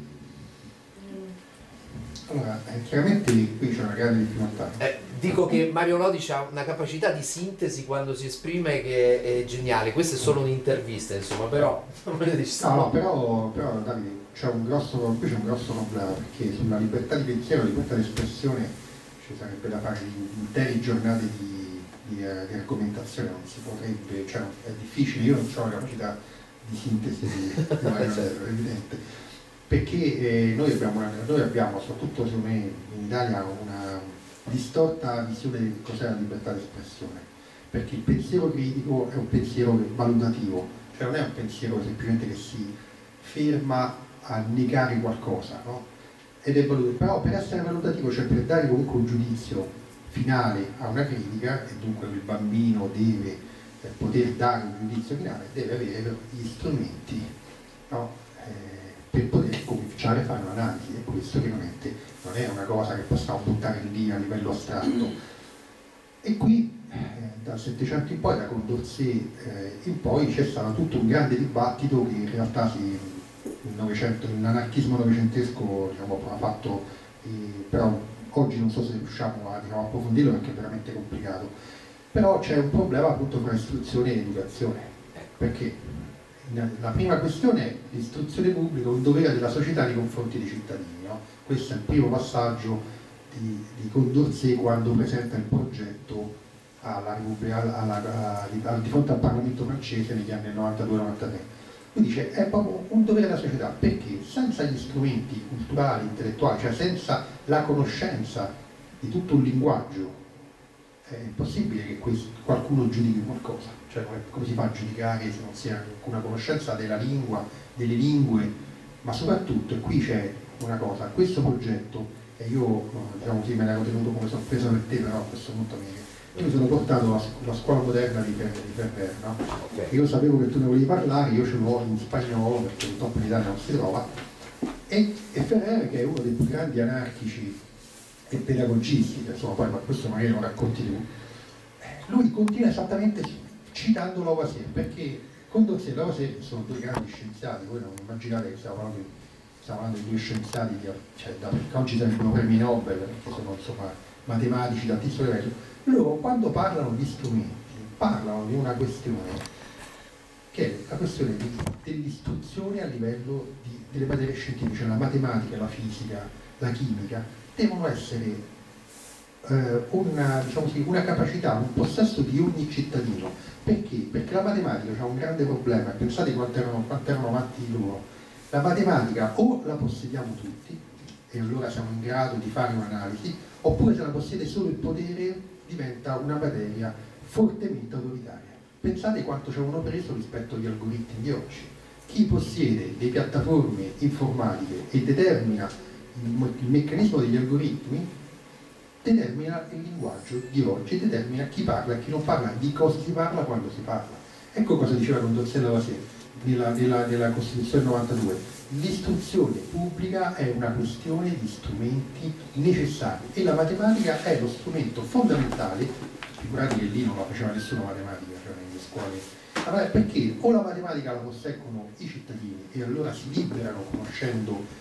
Allora, chiaramente qui c'è una grande difficoltà. Dico che Mario Lodi ha una capacità di sintesi quando si esprime che è geniale. Questa è solo un'intervista, insomma, però... No, però Davide, qui c'è un grosso problema, perché sulla libertà di pensiero, la libertà di espressione ci sarebbe da fare intere giornate di argomentazione, non si potrebbe, cioè è difficile, io non ho la capacità di sintesi di Mario Lodi, è evidente. Perché noi abbiamo, soprattutto secondo me in Italia, una distorta visione di cos'è la libertà di espressione, perché il pensiero critico è un pensiero valutativo, cioè non è un pensiero semplicemente che si ferma a negare qualcosa, no? Ed è valutativo, però per essere valutativo, cioè per dare comunque un giudizio finale a una critica, e dunque il bambino deve poter dare un giudizio finale, deve avere gli strumenti, no? Per poter cominciare a fare un'analisi, e questo chiaramente non è una cosa che possiamo buttare lì a livello astratto. E qui dal Settecento in poi, da Condorcet in poi, c'è stato tutto un grande dibattito che in realtà l'anarchismo novecentesco, diciamo, ha fatto, però oggi non so se riusciamo a, diciamo, approfondirlo perché è veramente complicato. Però c'è un problema appunto tra istruzione e educazione, perché la prima questione è l'istruzione pubblica, un dovere della società nei confronti dei cittadini, no? Questo è il primo passaggio di Condorcet quando presenta il progetto di fronte al Parlamento francese negli anni 92-93. Lui dice è proprio un dovere della società, perché senza gli strumenti culturali, intellettuali, cioè senza la conoscenza di tutto un linguaggio, è impossibile che qualcuno giudichi qualcosa, cioè come si fa a giudicare se non si ha una conoscenza della lingua, delle lingue, ma soprattutto, e qui c'è una cosa, questo progetto, e io diciamo così me l'ero tenuto come sorpresa per te, però a questo punto io mi sono portato la scuola moderna di Ferrer, no? Okay. Io sapevo che tu ne volevi parlare, io ce l'ho in spagnolo perché purtroppo in Italia non si trova, e Ferrer, che è uno dei più grandi anarchici e pedagogisti, insomma, poi ma questo magari lo racconti tu, lui continua esattamente citando Lavoisier, perché Condorcet e Lavoisier sono due grandi scienziati. Voi non immaginate che stiamo parlando di due scienziati che oggi sarebbero premi Nobel, perché sono insomma matematici di altissimo livello. Loro quando parlano di strumenti parlano di una questione che è la questione dell'istruzione a livello delle materie scientifiche, cioè la matematica, la fisica, la chimica devono essere diciamo così, una capacità, un possesso di ogni cittadino. Perché? Perché la matematica ha un grande problema, pensate quanto erano avanti loro. La matematica o la possediamo tutti e allora siamo in grado di fare un'analisi, oppure se la possiede solo il potere diventa una materia fortemente autoritaria. Pensate quanto ci avevano preso rispetto agli algoritmi di oggi. Chi possiede le piattaforme informatiche e determina il meccanismo degli algoritmi determina il linguaggio di oggi, determina chi parla e chi non parla, di cosa si parla quando si parla. Ecco cosa diceva Condorcet Lavoisier nella Costituzione 92. L'istruzione pubblica è una questione di strumenti necessari e la matematica è lo strumento fondamentale. Figurati che lì non la faceva nessuno matematica, cioè nelle scuole. Allora, perché o la matematica la posseggono i cittadini e allora si liberano conoscendo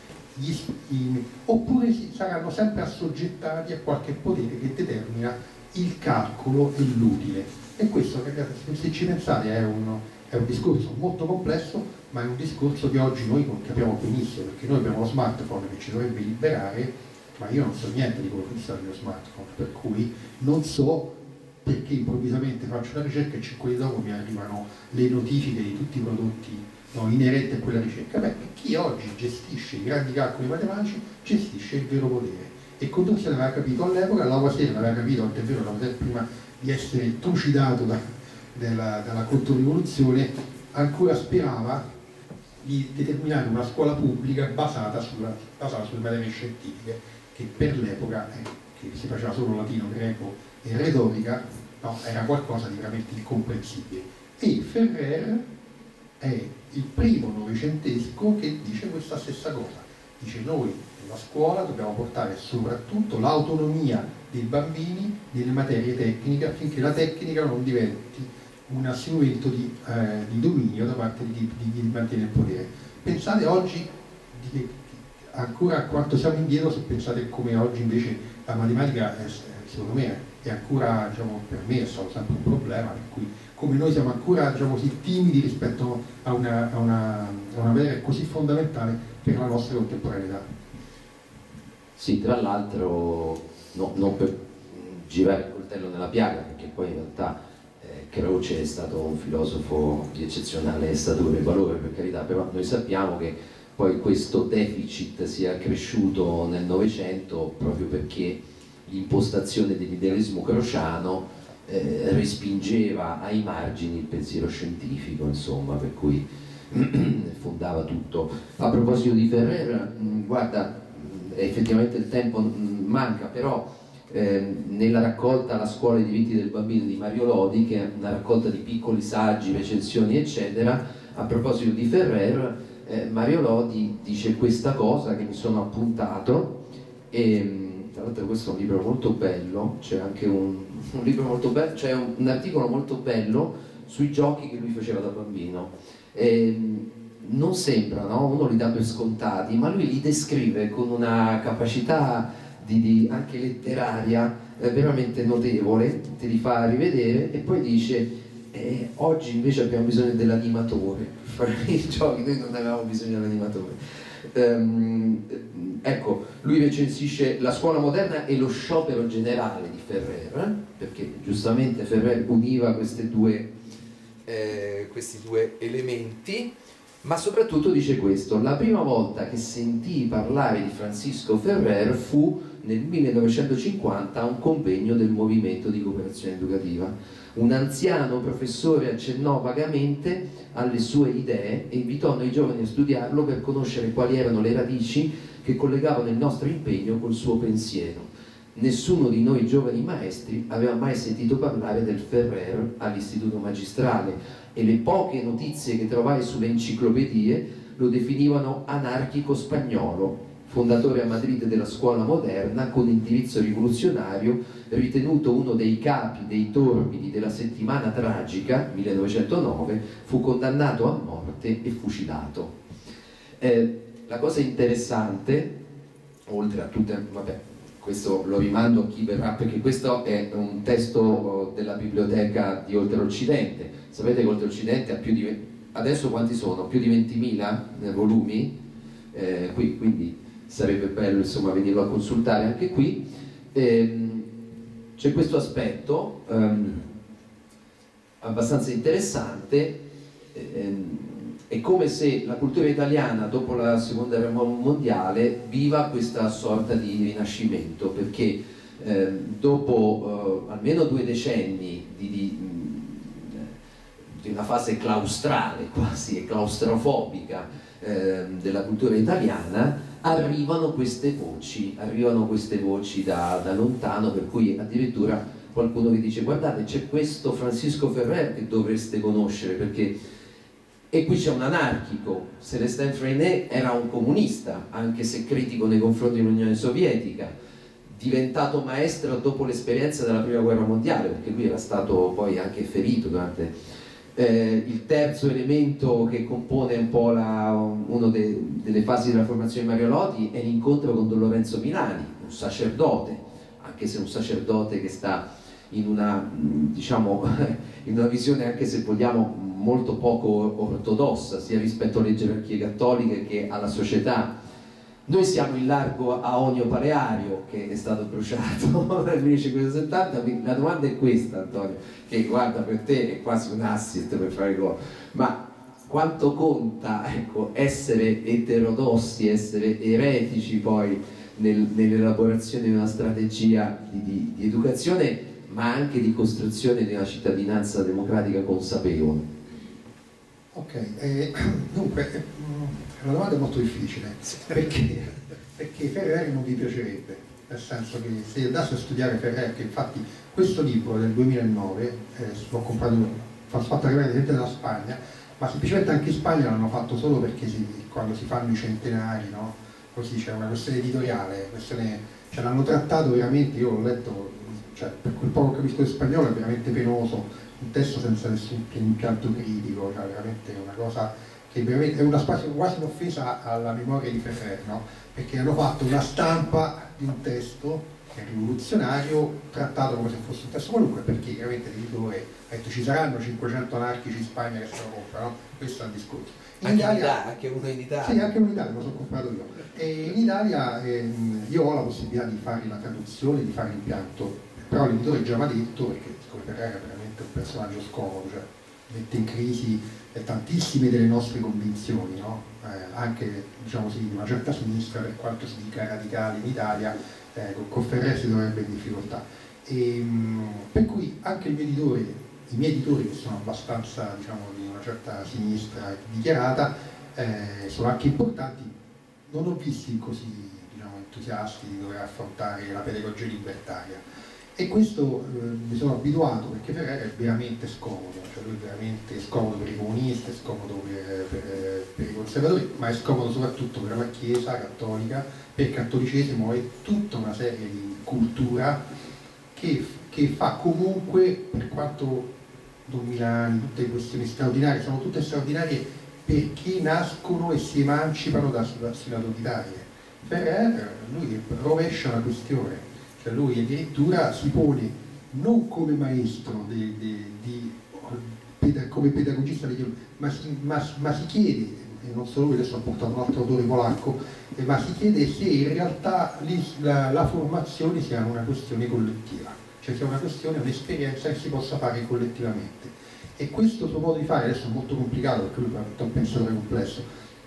oppure saranno sempre assoggettati a qualche potere che determina il calcolo e l'utile. E questo, ragazzi, se ci pensate, è un discorso molto complesso, ma è un discorso che oggi noi non capiamo benissimo, perché noi abbiamo lo smartphone che ci dovrebbe liberare, ma io non so niente di come funziona lo smartphone, per cui non so perché improvvisamente faccio una ricerca e 5 anni dopo mi arrivano le notifiche di tutti i prodotti inerenti a quella ricerca. Beh, chi oggi gestisce i grandi calcoli matematici gestisce il vero potere, e Condorcet l'aveva capito all'epoca, Lavoisier l'aveva capito, tant'è vero, Lavoisier prima di essere trucidato dalla controrivoluzione ancora sperava di determinare una scuola pubblica basata sulle materie scientifiche, che per l'epoca, che si faceva solo latino, greco e retorica, no, era qualcosa di veramente incomprensibile. E Ferrer è il primo novecentesco che dice questa stessa cosa. Dice noi nella scuola dobbiamo portare soprattutto l'autonomia dei bambini nelle materie tecniche affinché la tecnica non diventi un strumento di dominio da parte di chi mantiene il potere. Pensate oggi ancora quanto siamo indietro, se pensate come oggi invece la matematica secondo me è ancora, diciamo, per me è stato sempre un problema, per cui come noi siamo ancora, diciamo così, timidi rispetto a una materia così fondamentale per la nostra contemporaneità. Sì, tra l'altro non per girare il coltello nella piaga, perché poi in realtà Croce è stato un filosofo di eccezionale statura e valore, per carità, però noi sappiamo che poi questo deficit sia cresciuto nel Novecento proprio perché l'impostazione dell'idealismo crociano respingeva ai margini il pensiero scientifico, insomma, per cui fondava tutto. A proposito di Ferrer, guarda, effettivamente il tempo manca, però nella raccolta La scuola dei diritti del bambino di Mario Lodi, che è una raccolta di piccoli saggi, recensioni eccetera, a proposito di Ferrer, Mario Lodi dice questa cosa che mi sono appuntato, e tra l'altro questo è un libro molto bello, c'è anche un libro molto bello, c'è un articolo molto bello sui giochi che lui faceva da bambino. Non sembra, no? Uno li dà per scontati, ma lui li descrive con una capacità anche letteraria veramente notevole, te li fa rivedere e poi dice oggi invece abbiamo bisogno dell'animatore per fare i giochi, noi non avevamo bisogno dell'animatore. Ecco, lui recensisce la scuola moderna e lo sciopero generale di Ferrer, perché giustamente Ferrer univa questi due elementi, ma soprattutto dice questo: la prima volta che sentii parlare di Francisco Ferrer fu nel 1950 a un convegno del Movimento di Cooperazione Educativa. Un anziano professore accennò vagamente alle sue idee e invitò noi giovani a studiarlo per conoscere quali erano le radici che collegavano il nostro impegno col suo pensiero. Nessuno di noi giovani maestri aveva mai sentito parlare del Ferrer all'istituto magistrale e le poche notizie che trovai sulle enciclopedie lo definivano anarchico spagnolo, fondatore a Madrid della scuola moderna con indirizzo rivoluzionario, ritenuto uno dei capi dei torbidi della settimana tragica 1909, fu condannato a morte e fucilato. La cosa interessante, oltre a tutte, vabbè, questo lo rimando a chi verrà, perché questo è un testo della biblioteca di Oltreoccidente. Sapete che Oltreoccidente ha più di, adesso quanti sono? Più di 20.000 volumi, quindi sarebbe bello, insomma, venirlo a consultare anche qui. C'è questo aspetto abbastanza interessante. È come se la cultura italiana dopo la seconda guerra mondiale viva questa sorta di rinascimento, perché dopo almeno 2 decenni di una fase claustrale, quasi claustrofobica della cultura italiana, arrivano queste voci da lontano, per cui addirittura qualcuno vi dice: guardate, c'è questo Francisco Ferrer che dovreste conoscere, perché... E qui c'è un anarchico. Célestin Freinet era un comunista, anche se critico nei confronti dell'Unione Sovietica, diventato maestro dopo l'esperienza della prima guerra mondiale, perché lui era stato poi anche ferito durante... il terzo elemento che compone un po' una delle fasi della formazione di Mario Lodi è l'incontro con Don Lorenzo Milani, un sacerdote, anche se un sacerdote che sta in una, diciamo, in una visione, anche se vogliamo, molto poco ortodossa, sia rispetto alle gerarchie cattoliche che alla società. Noi siamo in largo Aonio Paleario, che è stato bruciato nel 1570. La domanda è questa, Antonio, che guarda, per te è quasi un assist per fare gol, ma quanto conta, ecco, essere eterodossi, essere eretici poi nell'elaborazione di una strategia di educazione, ma anche di costruzione di una cittadinanza democratica consapevole? Ok, dunque la domanda è molto difficile, perché Ferrer non vi piacerebbe, nel senso che se andasse a studiare Ferrer, che infatti questo libro del 2009 l'ho comprato, fatto arrivare direttamente dalla Spagna, ma semplicemente anche in Spagna l'hanno fatto solo perché quando si fanno i centenari, no, così, c'è una questione editoriale, cioè l'hanno trattato veramente, io l'ho letto, cioè, per quel poco che capisco di spagnolo è veramente penoso, un testo senza nessun impianto critico, cioè veramente una cosa che veramente è quasi un'offesa alla memoria di Ferrer, no? Perché hanno fatto una stampa di un testo che è rivoluzionario, trattato come se fosse un testo qualunque, perché chiaramente l'editore ha detto ci saranno 500 anarchici in Spagna che se lo comprano, questo è il discorso. Anche uno in Italia? Sì, anche uno in Italia, me lo sono comprato io. E in Italia io ho la possibilità di fare la traduzione, di fare l'impianto, però l'editore già mi ha detto, perché come Ferrer è veramente un personaggio scomodo, cioè mette in crisi tantissime delle nostre convinzioni, no? Anche diciamo sì, di una certa sinistra, per quanto si dica radicale in Italia, con Ferrer si dovrebbe in difficoltà. Per cui anche il mio editore, i miei editori che sono abbastanza diciamo, di una certa sinistra dichiarata, sono anche importanti, non ho visti così diciamo, entusiasti di dover affrontare la pedagogia libertaria. E questo mi sono abituato perché Ferrer è veramente scomodo, cioè lui è veramente scomodo per i comunisti, è scomodo per i conservatori, ma è scomodo soprattutto per la Chiesa cattolica, per il cattolicesimo e tutta una serie di cultura che fa comunque, per quanto Don Milani, tutte le questioni straordinarie, sono tutte straordinarie perché nascono e si emancipano da situazioni autoritarie. Ferrer, lui rovescia la questione. Cioè lui addirittura si pone non come maestro come pedagogista, ma si chiede, e non solo lui, adesso ha portato un altro autore polacco, ma si chiede se in realtà la formazione sia una questione collettiva, cioè sia una questione, un'esperienza che si possa fare collettivamente. E questo suo modo di fare, adesso è molto complicato perché lui è un pensatore complesso,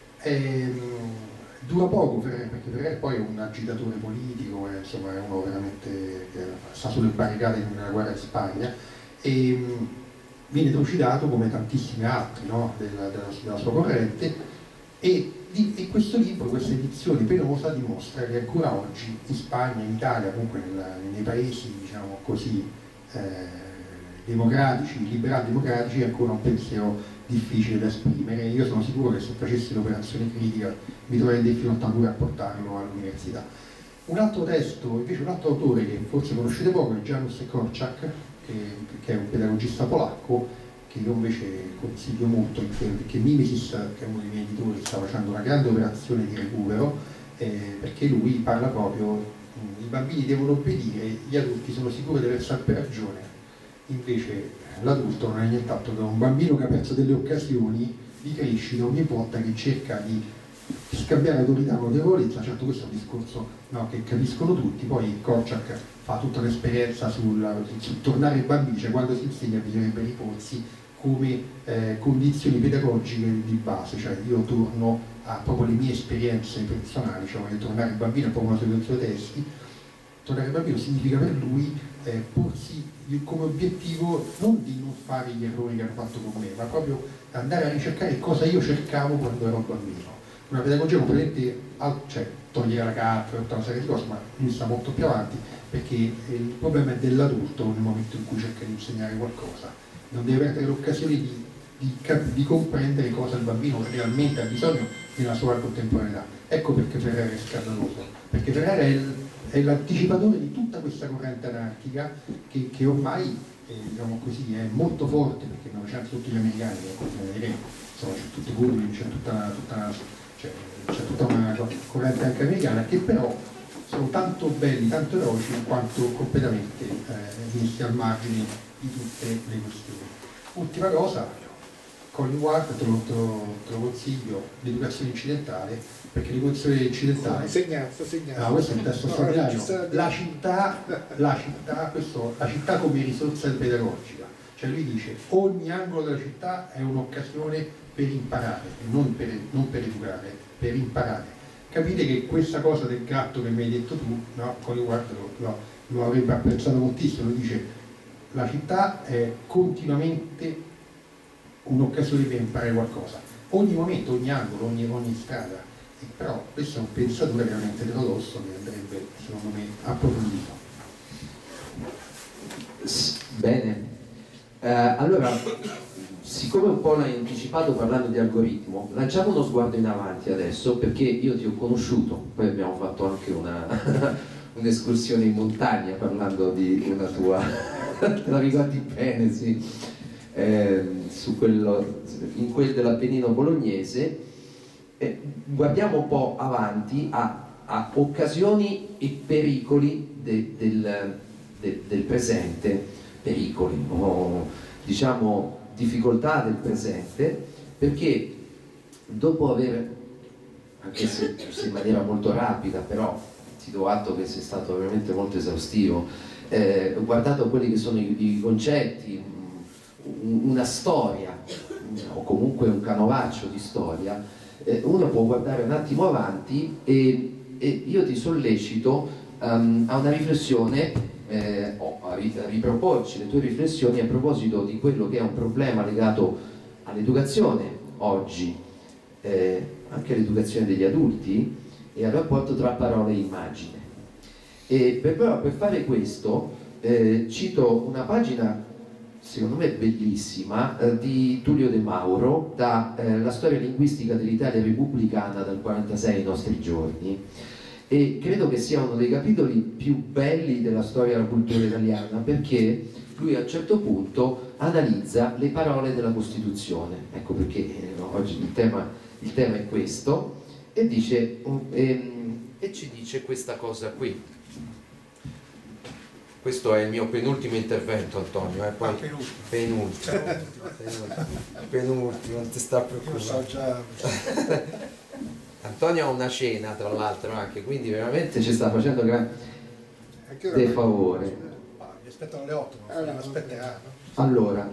dura poco perché Ferrer poi è un agitatore politico, insomma è uno veramente che sta sulle barricate nella guerra di Spagna e viene trucidato come tantissimi altri, no, della sua corrente e questo libro, questa edizione penosa dimostra che ancora oggi in Spagna, in Italia, comunque nei paesi diciamo così democratici, liberal democratici, è ancora un pensiero difficile da esprimere. Io sono sicuro che se facessi l'operazione critica mi troverei in difficoltà pure a portarlo all'università. Un altro testo, invece un altro autore che forse conoscete poco è Janusz Korczak, che è un pedagogista polacco, che io invece consiglio molto, perché Mimesis, che è uno dei miei editori, sta facendo una grande operazione di recupero, perché lui parla proprio, i bambini devono obbedire, gli adulti sono sicuri di aver sempre ragione, invece l'adulto non è nient'altro che un bambino che ha perso delle occasioni di crescita ogni volta che cerca di scambiare autorità con autorevolezza. Certo, questo è un discorso no, che capiscono tutti. Poi Korczak fa tutta un'esperienza sul tornare ai bambini, cioè quando si insegna bisognerebbe riporsi come condizioni pedagogiche di base, cioè io torno a proprio le mie esperienze personali, cioè voglio tornare al bambino, è proprio una situazione testi. Tornare al bambino significa per lui porsi come obiettivo non di non fare gli errori che hanno fatto con me, ma proprio andare a ricercare cosa io cercavo quando ero bambino. Una pedagogia completamente, cioè togliere la cattedra, tutta una serie di cose, ma lui sta molto più avanti perché il problema è dell'adulto nel momento in cui cerca di insegnare qualcosa. Non deve perdere l'occasione di comprendere cosa il bambino realmente ha bisogno nella sua contemporaneità. Ecco perché Ferrer è scandaloso, perché Ferrer è l'anticipatore di tutta questa corrente anarchica che ormai diciamo così, è molto forte, perché nel Novecento tutti gli americani, insomma, c'è tutti i Goodwin, c'è tutta una corrente anche americana, che però sono tanto belli, tanto eroici, quanto completamente messi al margine di tutte le questioni. Ultima cosa, Colin Ward, te lo consiglio, l'educazione incidentale, perché l'educazione incidentale segnato. Questo è un testo straordinario. La città come risorsa pedagogica, cioè lui dice ogni angolo della città è un'occasione per imparare, non per educare, per imparare. Capite che questa cosa del gatto che mi hai detto tu, no? Colin Ward lo avrebbe apprezzato moltissimo, lui dice la città è continuamente un'occasione per imparare qualcosa, ogni momento, ogni angolo, ogni strada. E però questo è un pensatore veramente eterodosso che andrebbe, secondo me, approfondito. Bene, allora siccome un po' l'hai anticipato parlando di algoritmo, lanciamo uno sguardo in avanti adesso, perché io ti ho conosciuto, poi abbiamo fatto anche un'escursione in montagna parlando di una tua, te la ricordi bene, sì, in quel dell'Appennino bolognese. Guardiamo un po' avanti a occasioni e pericoli del presente, pericoli o diciamo difficoltà del presente, perché dopo aver, anche se in maniera molto rapida, però ti do atto che sei stato veramente molto esaustivo, guardato quelli che sono i concetti, una storia o comunque un canovaccio di storia, uno può guardare un attimo avanti e io ti sollecito a una riflessione, a riproporci le tue riflessioni a proposito di quello che è un problema legato all'educazione oggi, anche all'educazione degli adulti e al rapporto tra parole e immagine. E per fare questo cito una pagina secondo me bellissima di Tullio De Mauro da La storia linguistica dell'Italia repubblicana dal 46 ai nostri giorni, e credo che sia uno dei capitoli più belli della storia della cultura italiana, perché lui a un certo punto analizza le parole della Costituzione, ecco perché oggi il tema è questo, e dice e ci dice questa cosa qui. Questo è il mio penultimo intervento, Antonio, poi penultimo, non ti sta preoccupando. Antonio ha una cena tra l'altro anche, quindi veramente ci sta facendo grande favore. Mi aspettano le 8, non aspetteranno. Allora,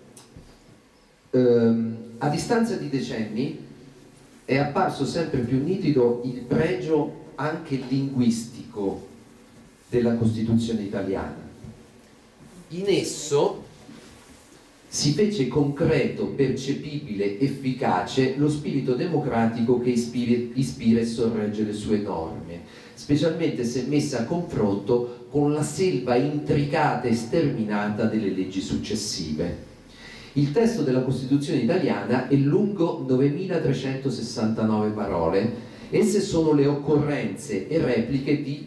a distanza di decenni è apparso sempre più nitido il pregio anche linguistico della Costituzione italiana. In esso si fece concreto, percepibile, efficace lo spirito democratico che ispira e sorregge le sue norme, specialmente se messa a confronto con la selva intricata e sterminata delle leggi successive. Il testo della Costituzione italiana è lungo 9.369 parole, esse sono le occorrenze e repliche di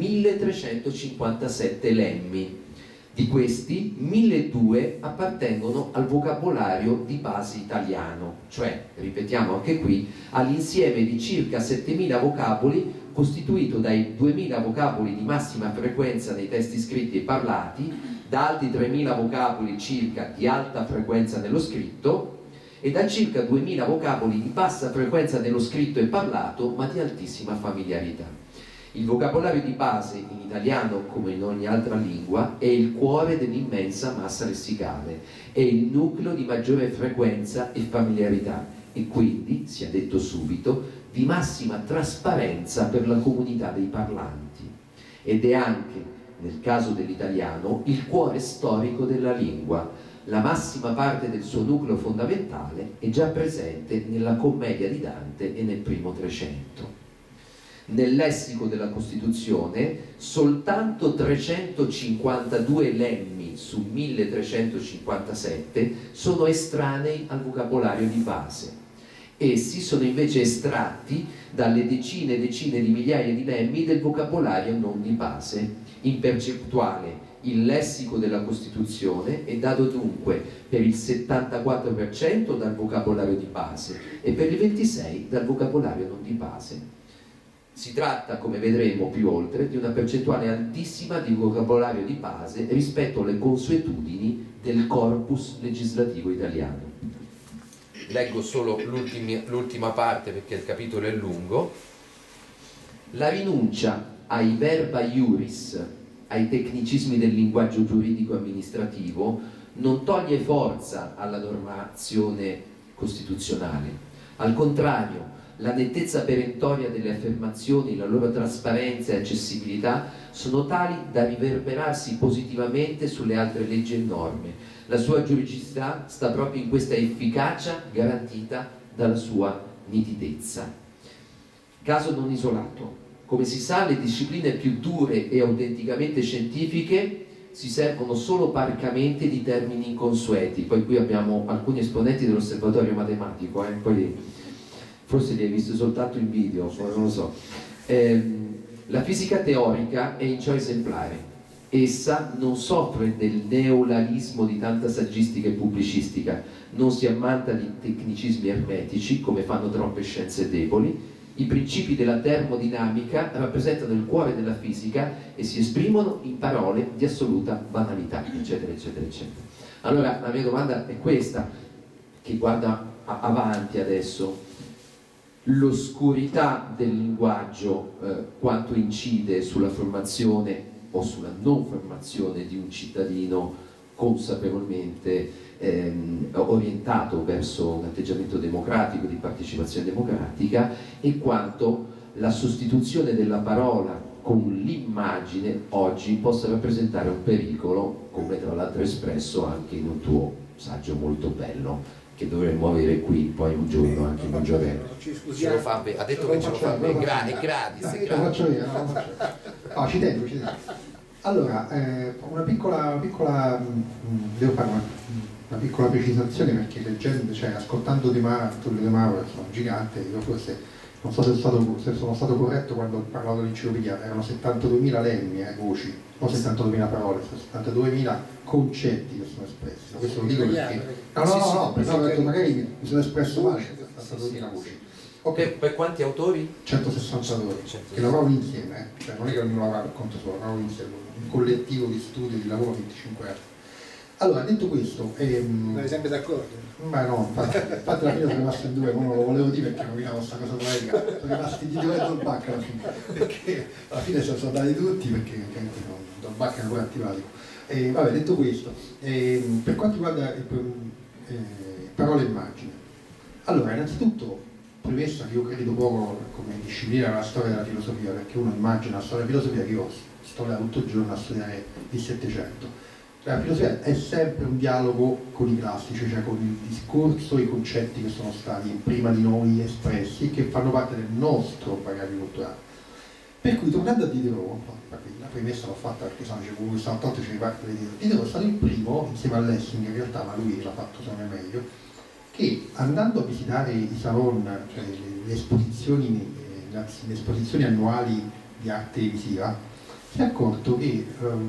1.357 lemmi. Di questi 1.002 appartengono al vocabolario di base italiano, cioè, ripetiamo anche qui, all'insieme di circa 7.000 vocaboli costituito dai 2.000 vocaboli di massima frequenza nei testi scritti e parlati, da altri 3.000 vocaboli circa di alta frequenza nello scritto e da circa 2.000 vocaboli di bassa frequenza nello scritto e parlato ma di altissima familiarità. Il vocabolario di base in italiano, come in ogni altra lingua, è il cuore dell'immensa massa lessicale, è il nucleo di maggiore frequenza e familiarità e quindi, sia detto subito, di massima trasparenza per la comunità dei parlanti. Ed è anche, nel caso dell'italiano, il cuore storico della lingua. La massima parte del suo nucleo fondamentale è già presente nella Commedia di Dante e nel primo Trecento. Nel lessico della Costituzione soltanto 352 lemmi su 1357 sono estranei al vocabolario di base. Essi sono invece estratti dalle decine e decine di migliaia di lemmi del vocabolario non di base. In percentuale il lessico della Costituzione è dato dunque per il 74% dal vocabolario di base e per il 26% dal vocabolario non di base. Si tratta, come vedremo più oltre, di una percentuale altissima di vocabolario di base rispetto alle consuetudini del corpus legislativo italiano. Leggo solo l'ultima parte perché il capitolo è lungo. La rinuncia ai verba iuris, ai tecnicismi del linguaggio giuridico amministrativo, non toglie forza alla normazione costituzionale. Al contrario, la nettezza perentoria delle affermazioni, la loro trasparenza e accessibilità sono tali da riverberarsi positivamente sulle altre leggi e norme. La sua giuridicità sta proprio in questa efficacia garantita dalla sua nitidezza. Caso non isolato. Come si sa, le discipline più dure e autenticamente scientifiche si servono solo parcamente di termini inconsueti. Poi qui abbiamo alcuni esponenti dell'osservatorio matematico, poi forse li hai visti soltanto in video, non lo so. La fisica teorica è in ciò esemplare. Essa non soffre del neolarismo di tanta saggistica e pubblicistica, non si ammanta di tecnicismi ermetici come fanno troppe scienze deboli. I principi della termodinamica rappresentano il cuore della fisica e si esprimono in parole di assoluta banalità, eccetera, eccetera, eccetera. Allora la mia domanda è questa, che guarda avanti adesso. L'oscurità del linguaggio quanto incide sulla formazione o sulla non formazione di un cittadino consapevolmente orientato verso un atteggiamento democratico, di partecipazione democratica, e quanto la sostituzione della parola con l'immagine oggi possa rappresentare un pericolo, come tra l'altro espresso anche in un tuo saggio molto bello che dovremmo avere qui poi un giorno, anche in un giornale. Ce lo fa, ha detto che ce lo fa, è gratis. Lo faccio io, no, ci tengo. Allora, devo fare una piccola precisazione, perché leggendo, cioè ascoltando De Mauro, sono gigante, io forse non so se sono stato corretto quando ho parlato dell'enciclopedia, erano 72.000 lemmi, voci, non 72.000 parole, 72.000 concetti che sono espressi. Questo lo dico perché no, pensavo che magari mi sono espresso male, 72.000 voci. Ok, per quanti autori? 160 autori, che lavoravano insieme, cioè non è che ognuno lavorava per conto suo, lavoravano insieme, un collettivo di studio, di lavoro 25 anni. Allora, detto questo... Non sempre d'accordo? Ma no, infatti alla fine sono rimasti in due, non lo volevo dire perché rovinavo questa cosa polemica, sono rimasti di due e Dolbach alla fine, perché alla fine sono andati tutti, perché Dolbach era poi antipatico. Vabbè, detto questo, per quanto riguarda parole e immagini, allora, innanzitutto, premessa che io credo poco come disciplina nella storia della filosofia, perché uno immagina la storia della filosofia, che io sto là tutto il giorno a studiare il Settecento. La filosofia è sempre un dialogo con i classici, cioè con il discorso e i concetti che sono stati prima di noi espressi, che fanno parte del nostro bagaglio culturale. Per cui, tornando a Diderot, la premessa l'ho fatta perché sono questa 88 ce ne parte di Diderot, è stato il primo, insieme a Lessing in realtà, ma lui l'ha fatto secondo me meglio, che andando a visitare i salon, cioè le esposizioni annuali di arte visiva, si è accorto che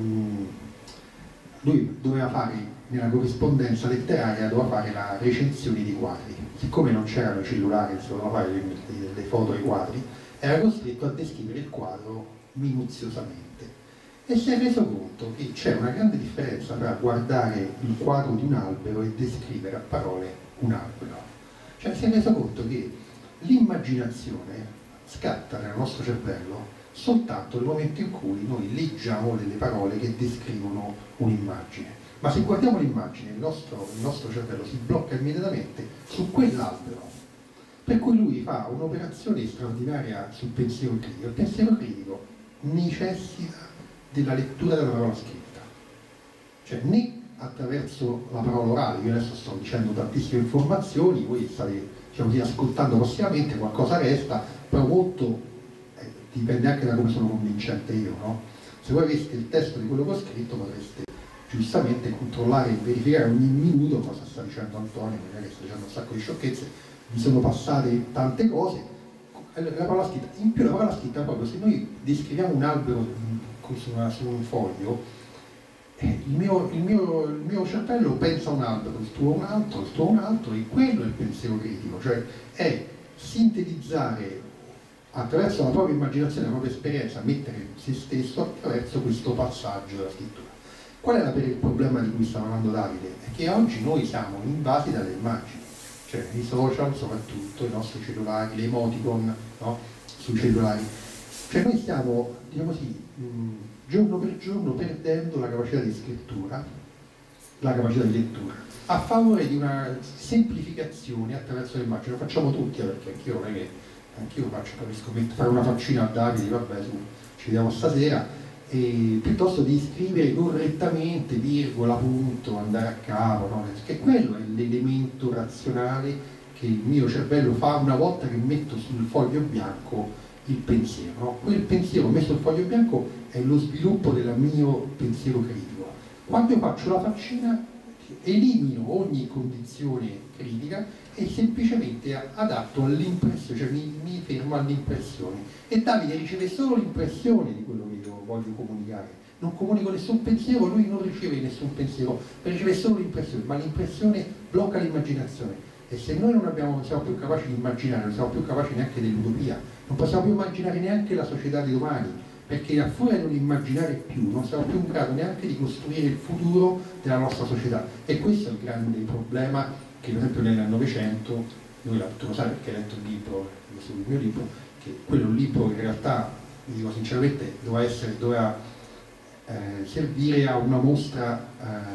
lui doveva fare, nella corrispondenza letteraria, doveva fare la recensione di quadri. Siccome non c'erano i cellulari, si doveva fare le foto ai quadri, era costretto a descrivere il quadro minuziosamente. E si è reso conto che c'è una grande differenza tra guardare il quadro di un albero e descrivere a parole un albero. Cioè si è reso conto che l'immaginazione scatta nel nostro cervello soltanto nel momento in cui noi leggiamo delle parole che descrivono un'immagine. Ma se guardiamo l'immagine, il nostro cervello si blocca immediatamente su quell'albero. Per cui lui fa un'operazione straordinaria sul pensiero critico. Il pensiero critico necessita della lettura della parola scritta. Cioè, né attraverso la parola orale, io adesso sto dicendo tantissime informazioni, voi state, diciamo così, ascoltando passivamente, qualcosa resta, però molto dipende anche da come sono convincente io, no? Se voi aveste il testo di quello che ho scritto potreste giustamente controllare e verificare ogni minuto cosa sta dicendo Antonio, magari sta dicendo un sacco di sciocchezze, mi sono passate tante cose, la parola scritta, in più la parola scritta proprio, se noi descriviamo un albero su un foglio, il mio cervello pensa a un albero, il tuo un altro, e quello è il pensiero critico, cioè è sintetizzare attraverso la propria immaginazione, la propria esperienza, mettere se stesso attraverso questo passaggio della scrittura. Qual è il problema di cui sta parlando Davide? È che oggi noi siamo invasi dalle immagini, cioè i social soprattutto, i nostri cellulari, le emoticon, no? Sui cellulari. Cioè noi stiamo, diciamo così, giorno per giorno perdendo la capacità di scrittura, la capacità di lettura, a favore di una semplificazione attraverso le immagini. Lo facciamo tutti, perché anch'io non è che anch'io capisco fare una faccina a Davide, vabbè, ci vediamo stasera, e piuttosto di scrivere correttamente, virgola, punto, andare a capo, no? Perché quello è l'elemento razionale che il mio cervello fa una volta che metto sul foglio bianco il pensiero, no? Quel pensiero messo sul foglio bianco è lo sviluppo del mio pensiero critico. Quando io faccio la faccina elimino ogni condizione critica e semplicemente adatto all'impressione, cioè mi fermo all'impressione, e Davide riceve solo l'impressione di quello che io voglio comunicare, non comunico nessun pensiero, lui non riceve nessun pensiero, riceve solo l'impressione, ma l'impressione blocca l'immaginazione. E se noi non siamo più capaci di immaginare, non siamo più capaci neanche dell'utopia, non possiamo più immaginare neanche la società di domani, perché a furia di non immaginare più, non siamo più in grado neanche di costruire il futuro della nostra società. E questo è il grande problema che, per esempio, nel Novecento, lui tu lo sai perché hai letto il libro, il mio libro, che quello è un libro che in realtà, vi dico sinceramente, doveva servire a una mostra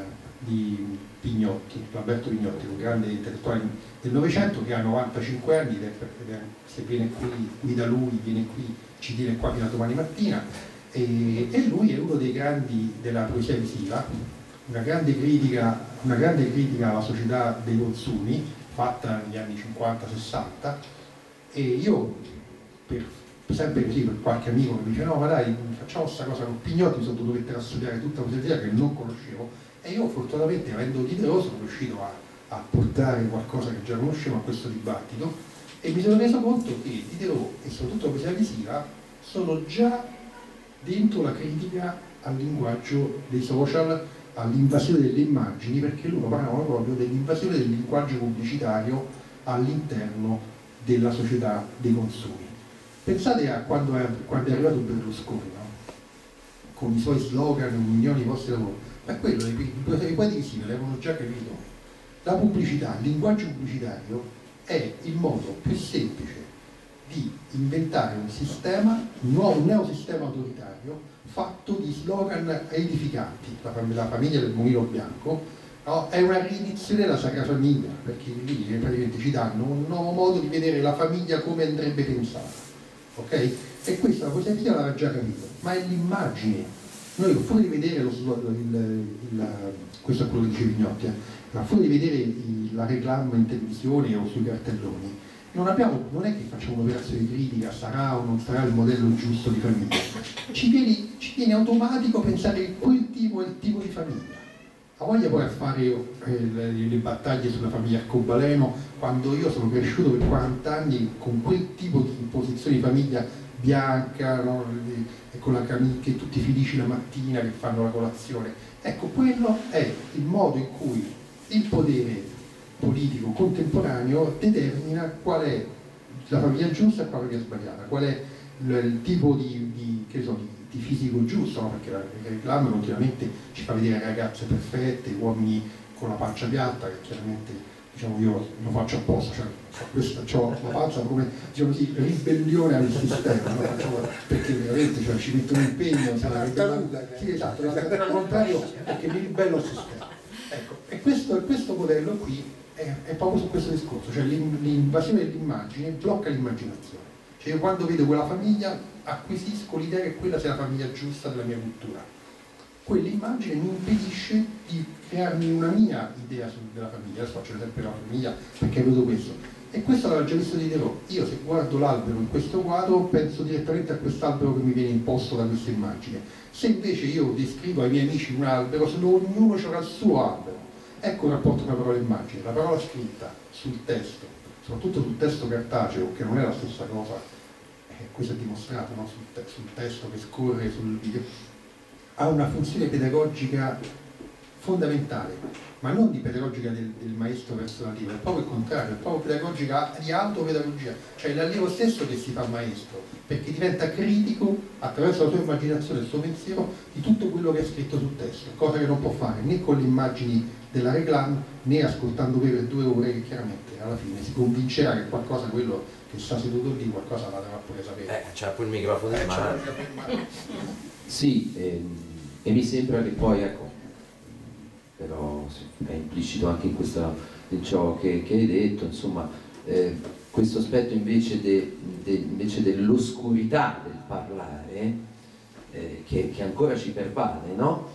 di Pignotti, Alberto Pignotti, un grande intellettuale del Novecento che ha 95 anni, se viene qui, guida lui, viene qui, ci tiene qua fino a domani mattina, e lui è uno dei grandi della poesia visiva, una grande critica alla società dei consumi fatta negli anni 50-60, e io sempre così, per qualche amico che mi dice no ma dai facciamo questa cosa con Pignotti, mi sono dovuto mettere a studiare tutta la poesia che non conoscevo, e io fortunatamente, avendo Diderot, sono riuscito a portare qualcosa che già conoscevo a questo dibattito, e mi sono reso conto che Diderot e soprattutto la poesia visiva sono già dentro la critica al linguaggio dei social, all'invasione delle immagini, perché loro parlavano proprio dell'invasione del linguaggio pubblicitario all'interno della società dei consumi. Pensate a quando è arrivato Berlusconi, no? Con i suoi slogan, 1 milione di posti di lavoro, ma quello i poeti visivi l'avevano già capito. La pubblicità, il linguaggio pubblicitario è il modo più semplice di inventare un sistema, un neosistema autoritario fatto di slogan edificanti. La famiglia del mulino bianco, no? È una riedizione della Sacra Famiglia, perché lì praticamente ci danno un nuovo modo di vedere la famiglia come andrebbe pensata. Ok? E questa la poesia visiva l'aveva già capito, ma è l'immagine. Noi, a furia di vedere questo è quello che dice Pignotti, a furia di vedere la reclama in televisione o sui cartelloni, non è che facciamo un'operazione di critica, sarà o non sarà il modello giusto di famiglia. Ci viene automatico pensare che quel tipo è il tipo di famiglia. Ha voglia poi a fare le battaglie sulla famiglia arcobaleno, quando io sono cresciuto per 40 anni con quel tipo di imposizione di famiglia bianca, no? E con la che tutti felici la mattina che fanno la colazione. Ecco, quello è il modo in cui il potere politico contemporaneo determina qual è la famiglia giusta e qual è la sbagliata, qual è il tipo di fisico giusto, no? Perché la reclama continuamente ci fa vedere ragazze perfette, uomini con la pancia piatta, che chiaramente, diciamo, io lo faccio apposta, cioè ho la pancia come, diciamo così, ribellione al sistema, no? Perché veramente, cioè, ci metto un impegno, sì, esatto, al contrario, perché mi ribello al sistema. Ecco, e questo modello qui è proprio su questo discorso, cioè l'invasione dell'immagine blocca l'immaginazione. Cioè io quando vedo quella famiglia acquisisco l'idea che quella sia la famiglia giusta della mia cultura. Quell'immagine mi impedisce di crearmi una mia idea della famiglia. Adesso faccio l'esempio della famiglia perché vedo questo. E questo l'aveva già visto Diderot. Io se guardo l'albero in questo quadro penso direttamente a quest'albero che mi viene imposto da questa immagine. Se invece io descrivo ai miei amici un albero, se ognuno avrà il suo albero. Ecco il rapporto tra parola e immagine. La parola scritta sul testo, soprattutto sul testo cartaceo, che non è la stessa cosa, questo è dimostrato, no? sul testo che scorre sul video, ha una funzione pedagogica fondamentale, ma non di pedagogica del maestro verso l'allievo, è proprio il contrario, è proprio pedagogica di autopedagogia, cioè l'allievo stesso che si fa maestro, perché diventa critico attraverso la sua immaginazione e il suo pensiero di tutto quello che è scritto sul testo, cosa che non può fare né con le immagini della reclama né ascoltando per 2 ore, che chiaramente alla fine si convincerà che qualcosa, quello che sta seduto lì, qualcosa la dovrà pure sapere. C'ha pure il microfono in mano. Sì, e mi sembra che poi, ecco, però è implicito anche in ciò che hai detto, insomma, questo aspetto invece dell'oscurità del parlare, che ancora ci pervade, no?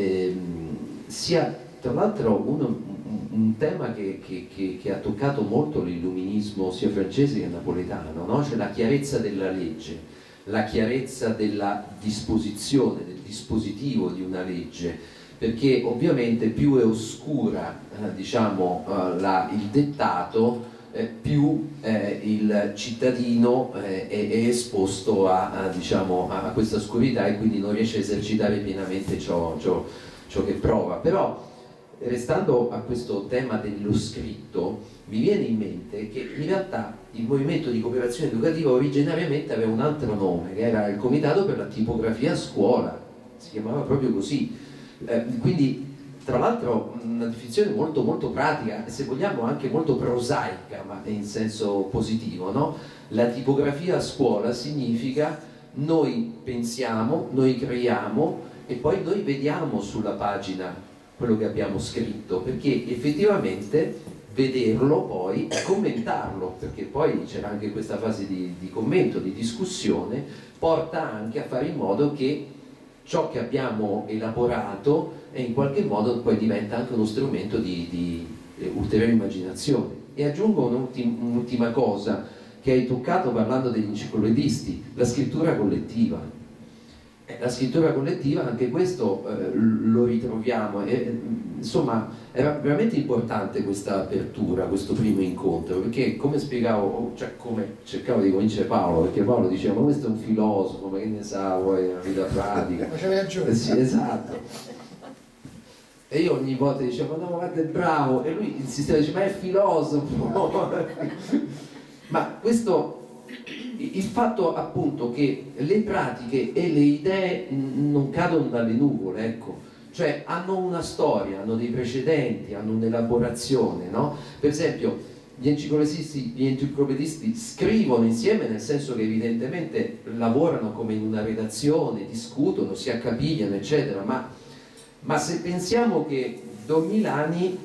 Sia tra l'altro un tema che ha toccato molto l'illuminismo sia francese che napoletano, no? Cioè la chiarezza della legge, la chiarezza della disposizione, del dispositivo di una legge, perché ovviamente più è oscura diciamo, il dettato, più il cittadino è esposto diciamo, a questa oscurità e quindi non riesce a esercitare pienamente ciò che prova. Però, restando a questo tema dello scritto, mi viene in mente che in realtà il movimento di cooperazione educativa originariamente aveva un altro nome, che era il Comitato per la Tipografia a Scuola, si chiamava proprio così. Quindi, tra l'altro, una definizione molto molto pratica e, se vogliamo, anche molto prosaica, ma in senso positivo, no? La tipografia a scuola significa noi pensiamo, noi creiamo e poi noi vediamo sulla pagina quello che abbiamo scritto, perché effettivamente vederlo poi e commentarlo, perché poi c'era anche questa fase di commento, di discussione, porta anche a fare in modo che ciò che abbiamo elaborato e in qualche modo poi diventa anche uno strumento di ulteriore immaginazione. E aggiungo un'ultima cosa che hai toccato parlando degli enciclopedisti, la scrittura collettiva. La scrittura collettiva, anche questo lo ritroviamo, insomma era veramente importante questa apertura, questo primo incontro, perché come spiegavo, cioè come cercavo di convincere Paolo, perché Paolo diceva ma questo è un filosofo, ma che ne sa, poi la vita pratica. Ma c'avevi ragione. Sì, esatto. E io ogni volta dicevo ma no, guarda è bravo, e lui insisteva, dice ma è filosofo. Ma questo, il fatto appunto che le pratiche e le idee non cadono dalle nuvole, ecco, cioè hanno una storia, hanno dei precedenti, hanno un'elaborazione, no? Per esempio gli enciclopedisti scrivono insieme, nel senso che evidentemente lavorano come in una redazione, discutono, si accapigliano eccetera, ma se pensiamo che Don Milani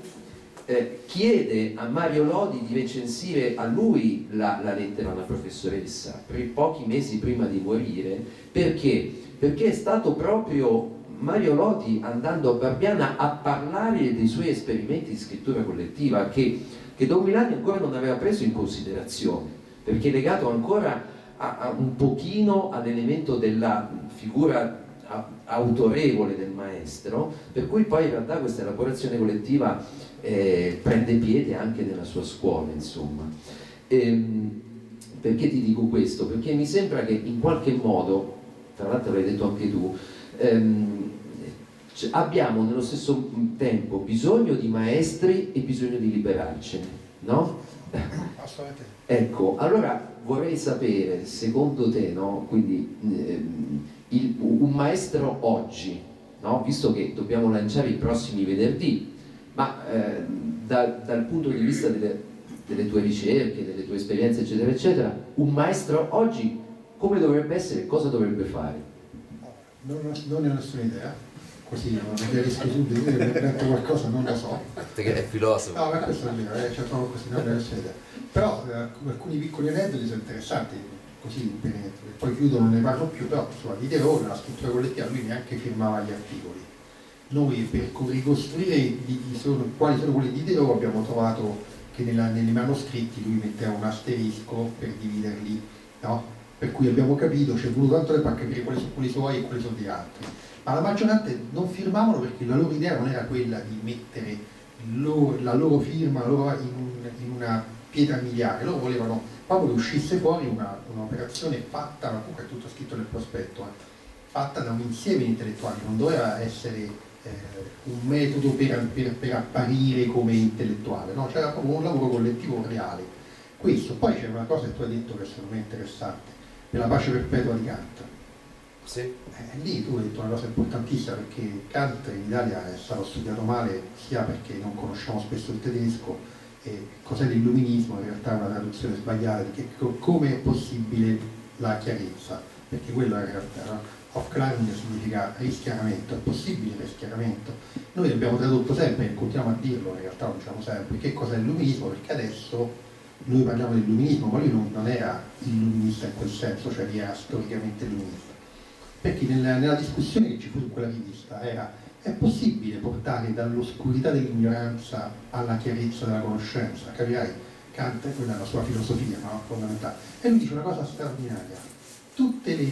chiede a Mario Lodi di recensire a lui la lettera a una professoressa pochi mesi prima di morire, perché è stato proprio Mario Lodi, andando a Barbiana, a parlare dei suoi esperimenti di scrittura collettiva che Don Milani ancora non aveva preso in considerazione, perché è legato ancora a un pochino all'elemento della figura autorevole del maestro, per cui poi in realtà questa elaborazione collettiva prende piede anche nella sua scuola, insomma. Perché ti dico questo? Perché mi sembra che in qualche modo, tra l'altro l'hai detto anche tu, abbiamo nello stesso tempo bisogno di maestri e bisogno di liberarcene, no? Assolutamente. Ecco, allora vorrei sapere, secondo te, no? Quindi un maestro oggi, no? Visto che dobbiamo lanciare i prossimi venerdì, ma dal punto di vista delle tue ricerche, delle tue esperienze eccetera eccetera, un maestro oggi come dovrebbe essere, cosa dovrebbe fare? Non ne ho nessuna idea, così non chiarisco subito, mi hai detto qualcosa, non lo so. Perché è filosofo. No, ma questo è vero, cioè, proprio così, non ne ho nessuna idea. Però alcuni piccoli aneddoti sono interessanti, così poi chiudo, non ne parlo più, però insomma, di Derone, la scrittura collettiva, lui neanche firmava gli articoli. Noi per ricostruire quali sono quelli di Derone abbiamo trovato che nei manoscritti lui metteva un asterisco per dividerli, no? Per cui abbiamo capito, c'è voluto tanto tempo a capire quali sono quelli suoi e quali sono degli altri. Ma la maggioranza non firmavano perché la loro idea non era quella di mettere la loro firma in una pietra miliare, loro volevano proprio che uscisse fuori un'operazione fatta, ma comunque è tutto scritto nel prospetto, fatta da un insieme di intellettuali, non doveva essere un metodo per apparire come intellettuale, no? C'era proprio un lavoro collettivo reale. Questo, poi c'è una cosa che tu hai detto che secondo me è interessante, per la pace perpetua di Kant. Sì. Lì tu hai detto una cosa importantissima, perché Kant in Italia è stato studiato male sia perché non conosciamo spesso il tedesco, e cos'è l'illuminismo, in realtà è una traduzione sbagliata di come è possibile la chiarezza, perché quello è in realtà, no? Aufklärung significa rischiaramento, è possibile rischiaramento. Noi abbiamo tradotto sempre e continuiamo a dirlo, in realtà lo diciamo sempre, che cos'è l'illuminismo, perché adesso noi parliamo dell'illuminismo, ma lui non era illuminista in quel senso, cioè era storicamente illuminista. Perché nella discussione che ci fu su quella rivista è possibile portare dall'oscurità dell'ignoranza alla chiarezza della conoscenza, capirai? Kant, quella è la sua filosofia, no? Fondamentale. E lui dice una cosa straordinaria: tutte le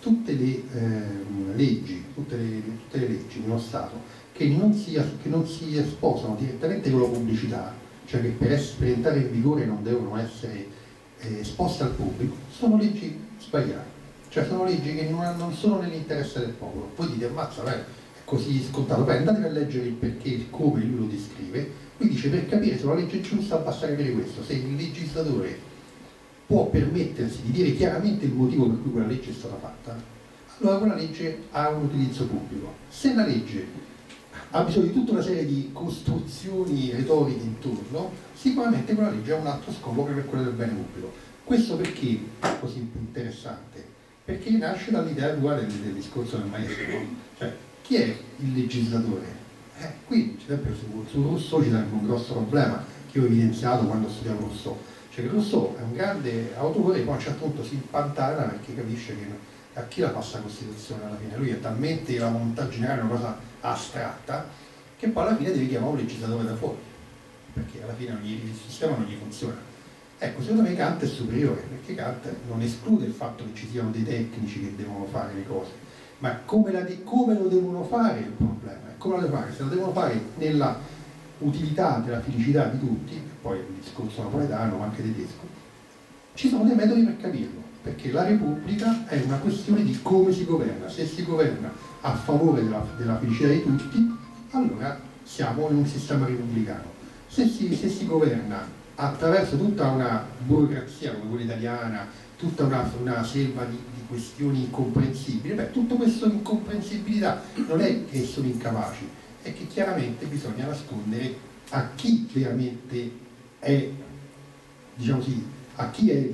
tutte le leggi in uno Stato che non si sposano direttamente con la pubblicità, cioè che per entrare in vigore non devono essere esposte al pubblico, sono leggi sbagliate, cioè sono leggi che non sono nell'interesse del popolo. Poi dite, ammazza, è così scontato, beh, andatevi a leggere il perché, il come lui lo descrive. Qui dice, per capire se la legge è giusta basta capire questo, se il legislatore può permettersi di dire chiaramente il motivo per cui quella legge è stata fatta, allora quella legge ha un utilizzo pubblico. Se la legge ha bisogno di tutta una serie di costruzioni retoriche intorno, sicuramente quella legge ha un altro scopo che è quello del bene pubblico. Questo perché è così interessante? Perché nasce dall'idea tua del discorso del maestro, no? Cioè, chi è il legislatore? Qui, su Rousseau ci sarebbe un grosso problema che ho evidenziato quando studiavo Rousseau. Cioè che Rousseau è un grande autore e poi a un certo punto si impantana perché capisce che a chi la passa la Costituzione alla fine? Lui è talmente la volontà generale, una cosa astratta, che poi alla fine devi chiamare un legislatore da fuori, perché alla fine il sistema non gli funziona. Ecco, secondo me Kant è superiore, perché Kant non esclude il fatto che ci siano dei tecnici che devono fare le cose, ma come lo devono fare è il problema. E come lo devono fare? Se lo devono fare nella utilità della felicità di tutti, poi il discorso napoletano, ma anche tedesco, ci sono dei metodi per capirlo, perché la Repubblica è una questione di come si governa. Se si governa a favore della felicità di tutti, allora siamo in un sistema repubblicano. Se si governa attraverso tutta una burocrazia come quella italiana, tutta una selva di questioni incomprensibili, beh, tutto questo incomprensibilità non è che sono incapaci, è che chiaramente bisogna nascondere a chi veramente è, diciamo così, a chi è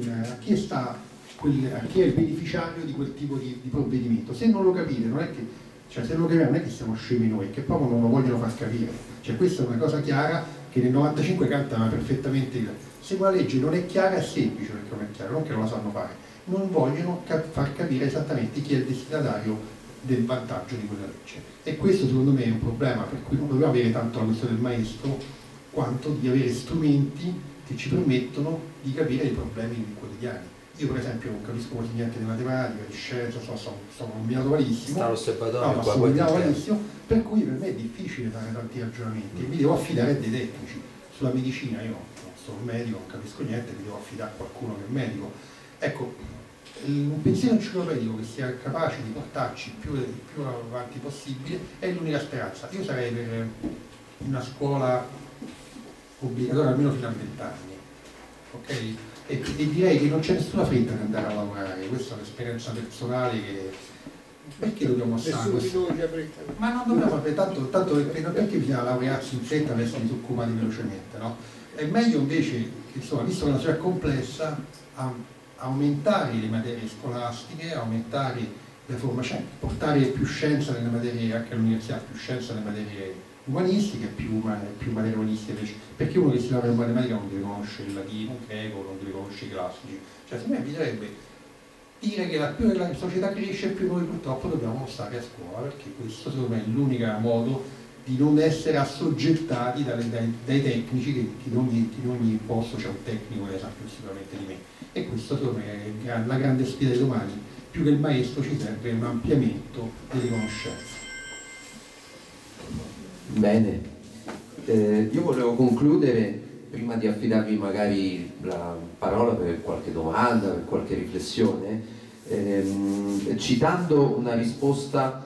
il beneficiario di quel tipo di provvedimento. Se non lo capite, non è che siamo scemi noi, è che proprio non lo vogliono far capire. Cioè, questa è una cosa chiara che nel 95 cantava perfettamente. Se una legge non è chiara è semplice perché non è chiara, non che non la sanno fare, non vogliono far capire esattamente chi è il destinatario del vantaggio di quella legge. E questo secondo me è un problema, per cui non dobbiamo avere tanto la questione del maestro quanto di avere strumenti che ci permettono di capire i problemi quotidiani. Io per esempio non capisco quasi niente di matematica, di scienza, sono combinato malissimo, malissimo, per cui per me è difficile fare tanti ragionamenti e mi devo affidare a dei tecnici. Sulla medicina io non sono un medico, non capisco niente, mi devo affidare a qualcuno che è medico. Ecco, un pensiero enciclopedico che sia capace di portarci più avanti possibile è l'unica speranza. Io sarei per una scuola obbligatoria almeno fino a 20 anni, ok? E direi che non c'è nessuna fretta di andare a lavorare, questa è un'esperienza personale che... Perché dobbiamo stare questo? Ma non dobbiamo fare tanto perché bisogna laurearsi in fretta per essere disoccupati velocemente, no? È meglio invece che, insomma, visto che la società è complessa, aumentare le materie scolastiche, aumentare le formazioni, portare più scienza nelle materie, anche all'università, più scienza nelle materie umanistiche, più materie umanistiche, perché uno che si laurea in matematica non deve conoscere il latino, il greco, non deve conoscere i classici. Cioè, secondo me bisognerebbe dire che più la società cresce, più noi purtroppo dobbiamo stare a scuola, perché questo secondo me è l'unico modo di non essere assoggettati dai tecnici, che in ogni posto c'è un tecnico che sa più sicuramente di me. E questo secondo me è la grande sfida di domani. Più che il maestro ci serve un ampliamento delle conoscenze. Bene, io volevo concludere, prima di affidarvi magari la parola per qualche domanda, per qualche riflessione, citando una risposta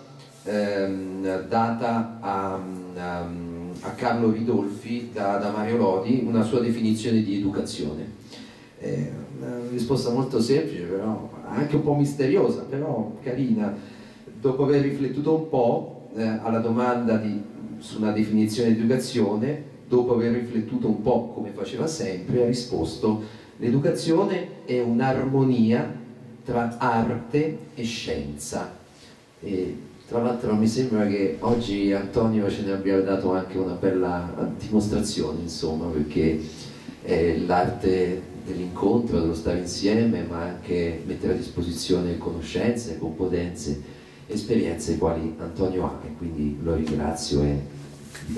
data a Carlo Ridolfi da Mario Lodi, una sua definizione di educazione. Una risposta molto semplice, però anche un po' misteriosa, però carina. Dopo aver riflettuto un po' alla domanda su una definizione di educazione, dopo aver riflettuto un po' come faceva sempre, ha risposto: l'educazione è un'armonia tra arte e scienza. E tra l'altro mi sembra che oggi Antonio ce ne abbia dato anche una bella dimostrazione, insomma, perché è l'arte dell'incontro, dello stare insieme, ma anche mettere a disposizione conoscenze, competenze, esperienze quali Antonio ha, e quindi lo ringrazio e vi do.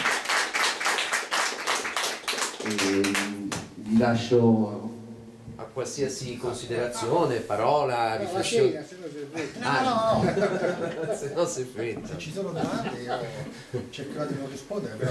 Vi lascio qualsiasi considerazione, parola, riflessione. La cena, se no si Ah, se no si fretta. Se ci sono domande io cercherò di non rispondere, però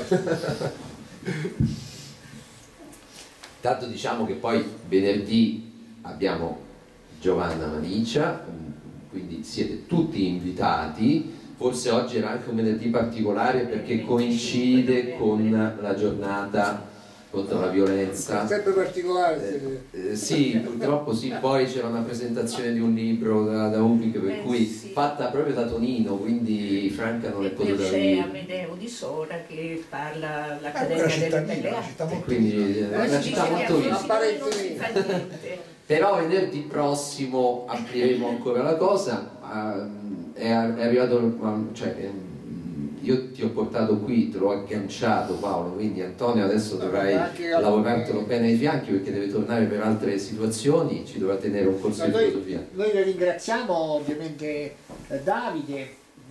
Tanto diciamo che poi venerdì abbiamo Giovanna Maniccia, quindi siete tutti invitati. Forse oggi era anche un venerdì particolare perché coincide con la giornata contro la violenza. sempre particolare. Sì, purtroppo sì, poi c'era una presentazione di un libro da Ubic, per cui sì. fatta proprio da Tonino, quindi Franca non è E poi potuta c'è venire. Amedeo di Sora che parla una l'Accademia delle cittadina, Belle una Arti. città molto Quindi è una città molto vista. vista. Non si fa niente. Però venerdì prossimo apriremo ancora la cosa. È arrivato, cioè, io ti ho portato qui, te l'ho agganciato Paolo, quindi Antonio adesso dovrai lavorartelo bene ai fianchi perché deve tornare per altre situazioni, ci dovrà tenere un corso di filosofia. Noi le ringraziamo ovviamente Davide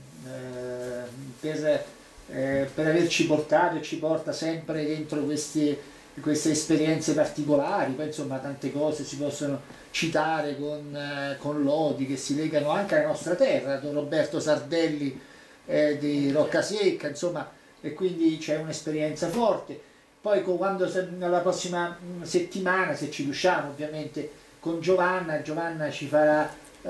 per averci portato e ci porta sempre dentro queste esperienze particolari. Poi insomma tante cose si possono citare con Lodi che si legano anche alla nostra terra, Don Roberto Sardelli di Roccasecca, insomma, e quindi c'è un'esperienza forte. Poi quando la prossima settimana, se ci riusciamo ovviamente, con Giovanna ci farà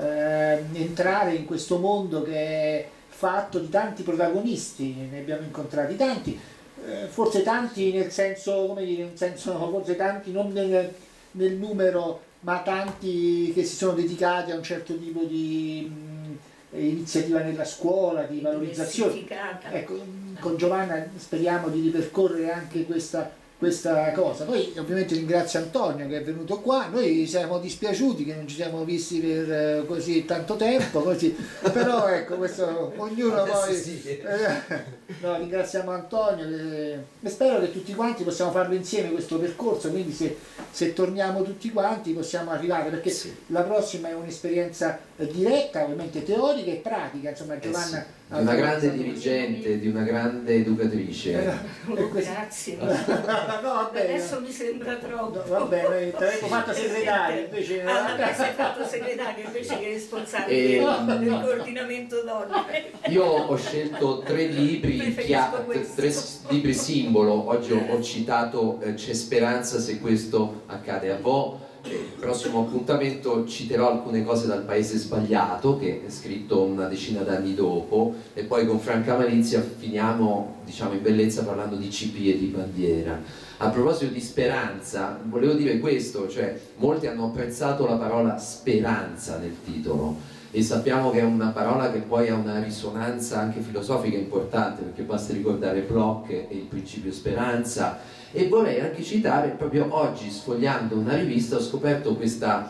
entrare in questo mondo che è fatto di tanti protagonisti, ne abbiamo incontrati tanti, forse tanti nel senso, come dire, forse tanti non nel numero, ma tanti che si sono dedicati a un certo tipo di iniziativa nella scuola, di valorizzazione. Ecco, con Giovanna speriamo di ripercorrere anche questa cosa. Poi ovviamente ringrazio Antonio che è venuto qua, noi siamo dispiaciuti che non ci siamo visti per così tanto tempo, così. Però ecco, questo ognuno poi... no, ringraziamo Antonio e spero che tutti quanti possiamo farlo insieme questo percorso, quindi se torniamo tutti quanti possiamo arrivare, perché la prossima è un'esperienza diretta, ovviamente teorica e pratica, insomma Giovanna... Di una grande dirigente, di una grande educatrice. Grazie. No, vabbè, Adesso mi sembra troppo. no, vabbè, ti avremmo fatto segretario invece. Ah, sei fatto segretario invece che responsabile del coordinamento donne. Io ho scelto tre libri, tre libri simbolo. Oggi ho citato C'è speranza se questo accade a voi. Il prossimo appuntamento citerò alcune cose dal Paese sbagliato, che è scritto una decina d'anni dopo, e poi con Franca Malizia finiamo, diciamo, in bellezza parlando di CP e di bandiera. A proposito di speranza, volevo dire questo, cioè molti hanno apprezzato la parola speranza nel titolo e sappiamo che è una parola che poi ha una risonanza anche filosofica importante, perché basta ricordare Bloch e il principio speranza. E vorrei anche citare, proprio oggi sfogliando una rivista ho scoperto questa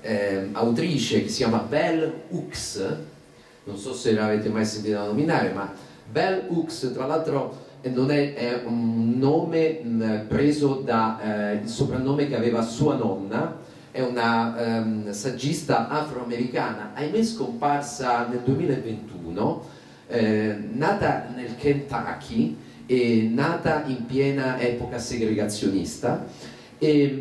autrice che si chiama Bell Hooks, non so se l'avete mai sentita nominare, ma Bell Hooks tra l'altro non è un nome preso da il soprannome che aveva sua nonna, è una saggista afroamericana, ahimè scomparsa nel 2021, nata nel Kentucky, è nata in piena epoca segregazionista e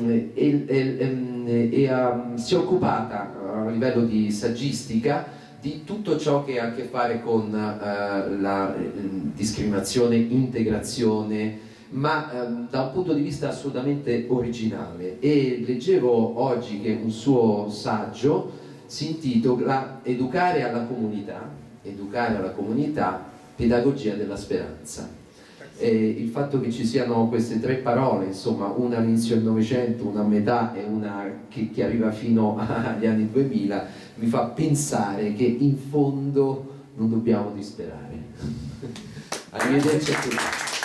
si è occupata a livello di saggistica di tutto ciò che ha a che fare con la discriminazione, integrazione, ma da un punto di vista assolutamente originale. E leggevo oggi che un suo saggio si intitola Educare alla comunità, pedagogia della speranza. Il fatto che ci siano queste tre parole, insomma, una all'inizio del Novecento, una a metà e una che arriva fino agli anni 2000, mi fa pensare che in fondo non dobbiamo disperare. Arrivederci a tutti.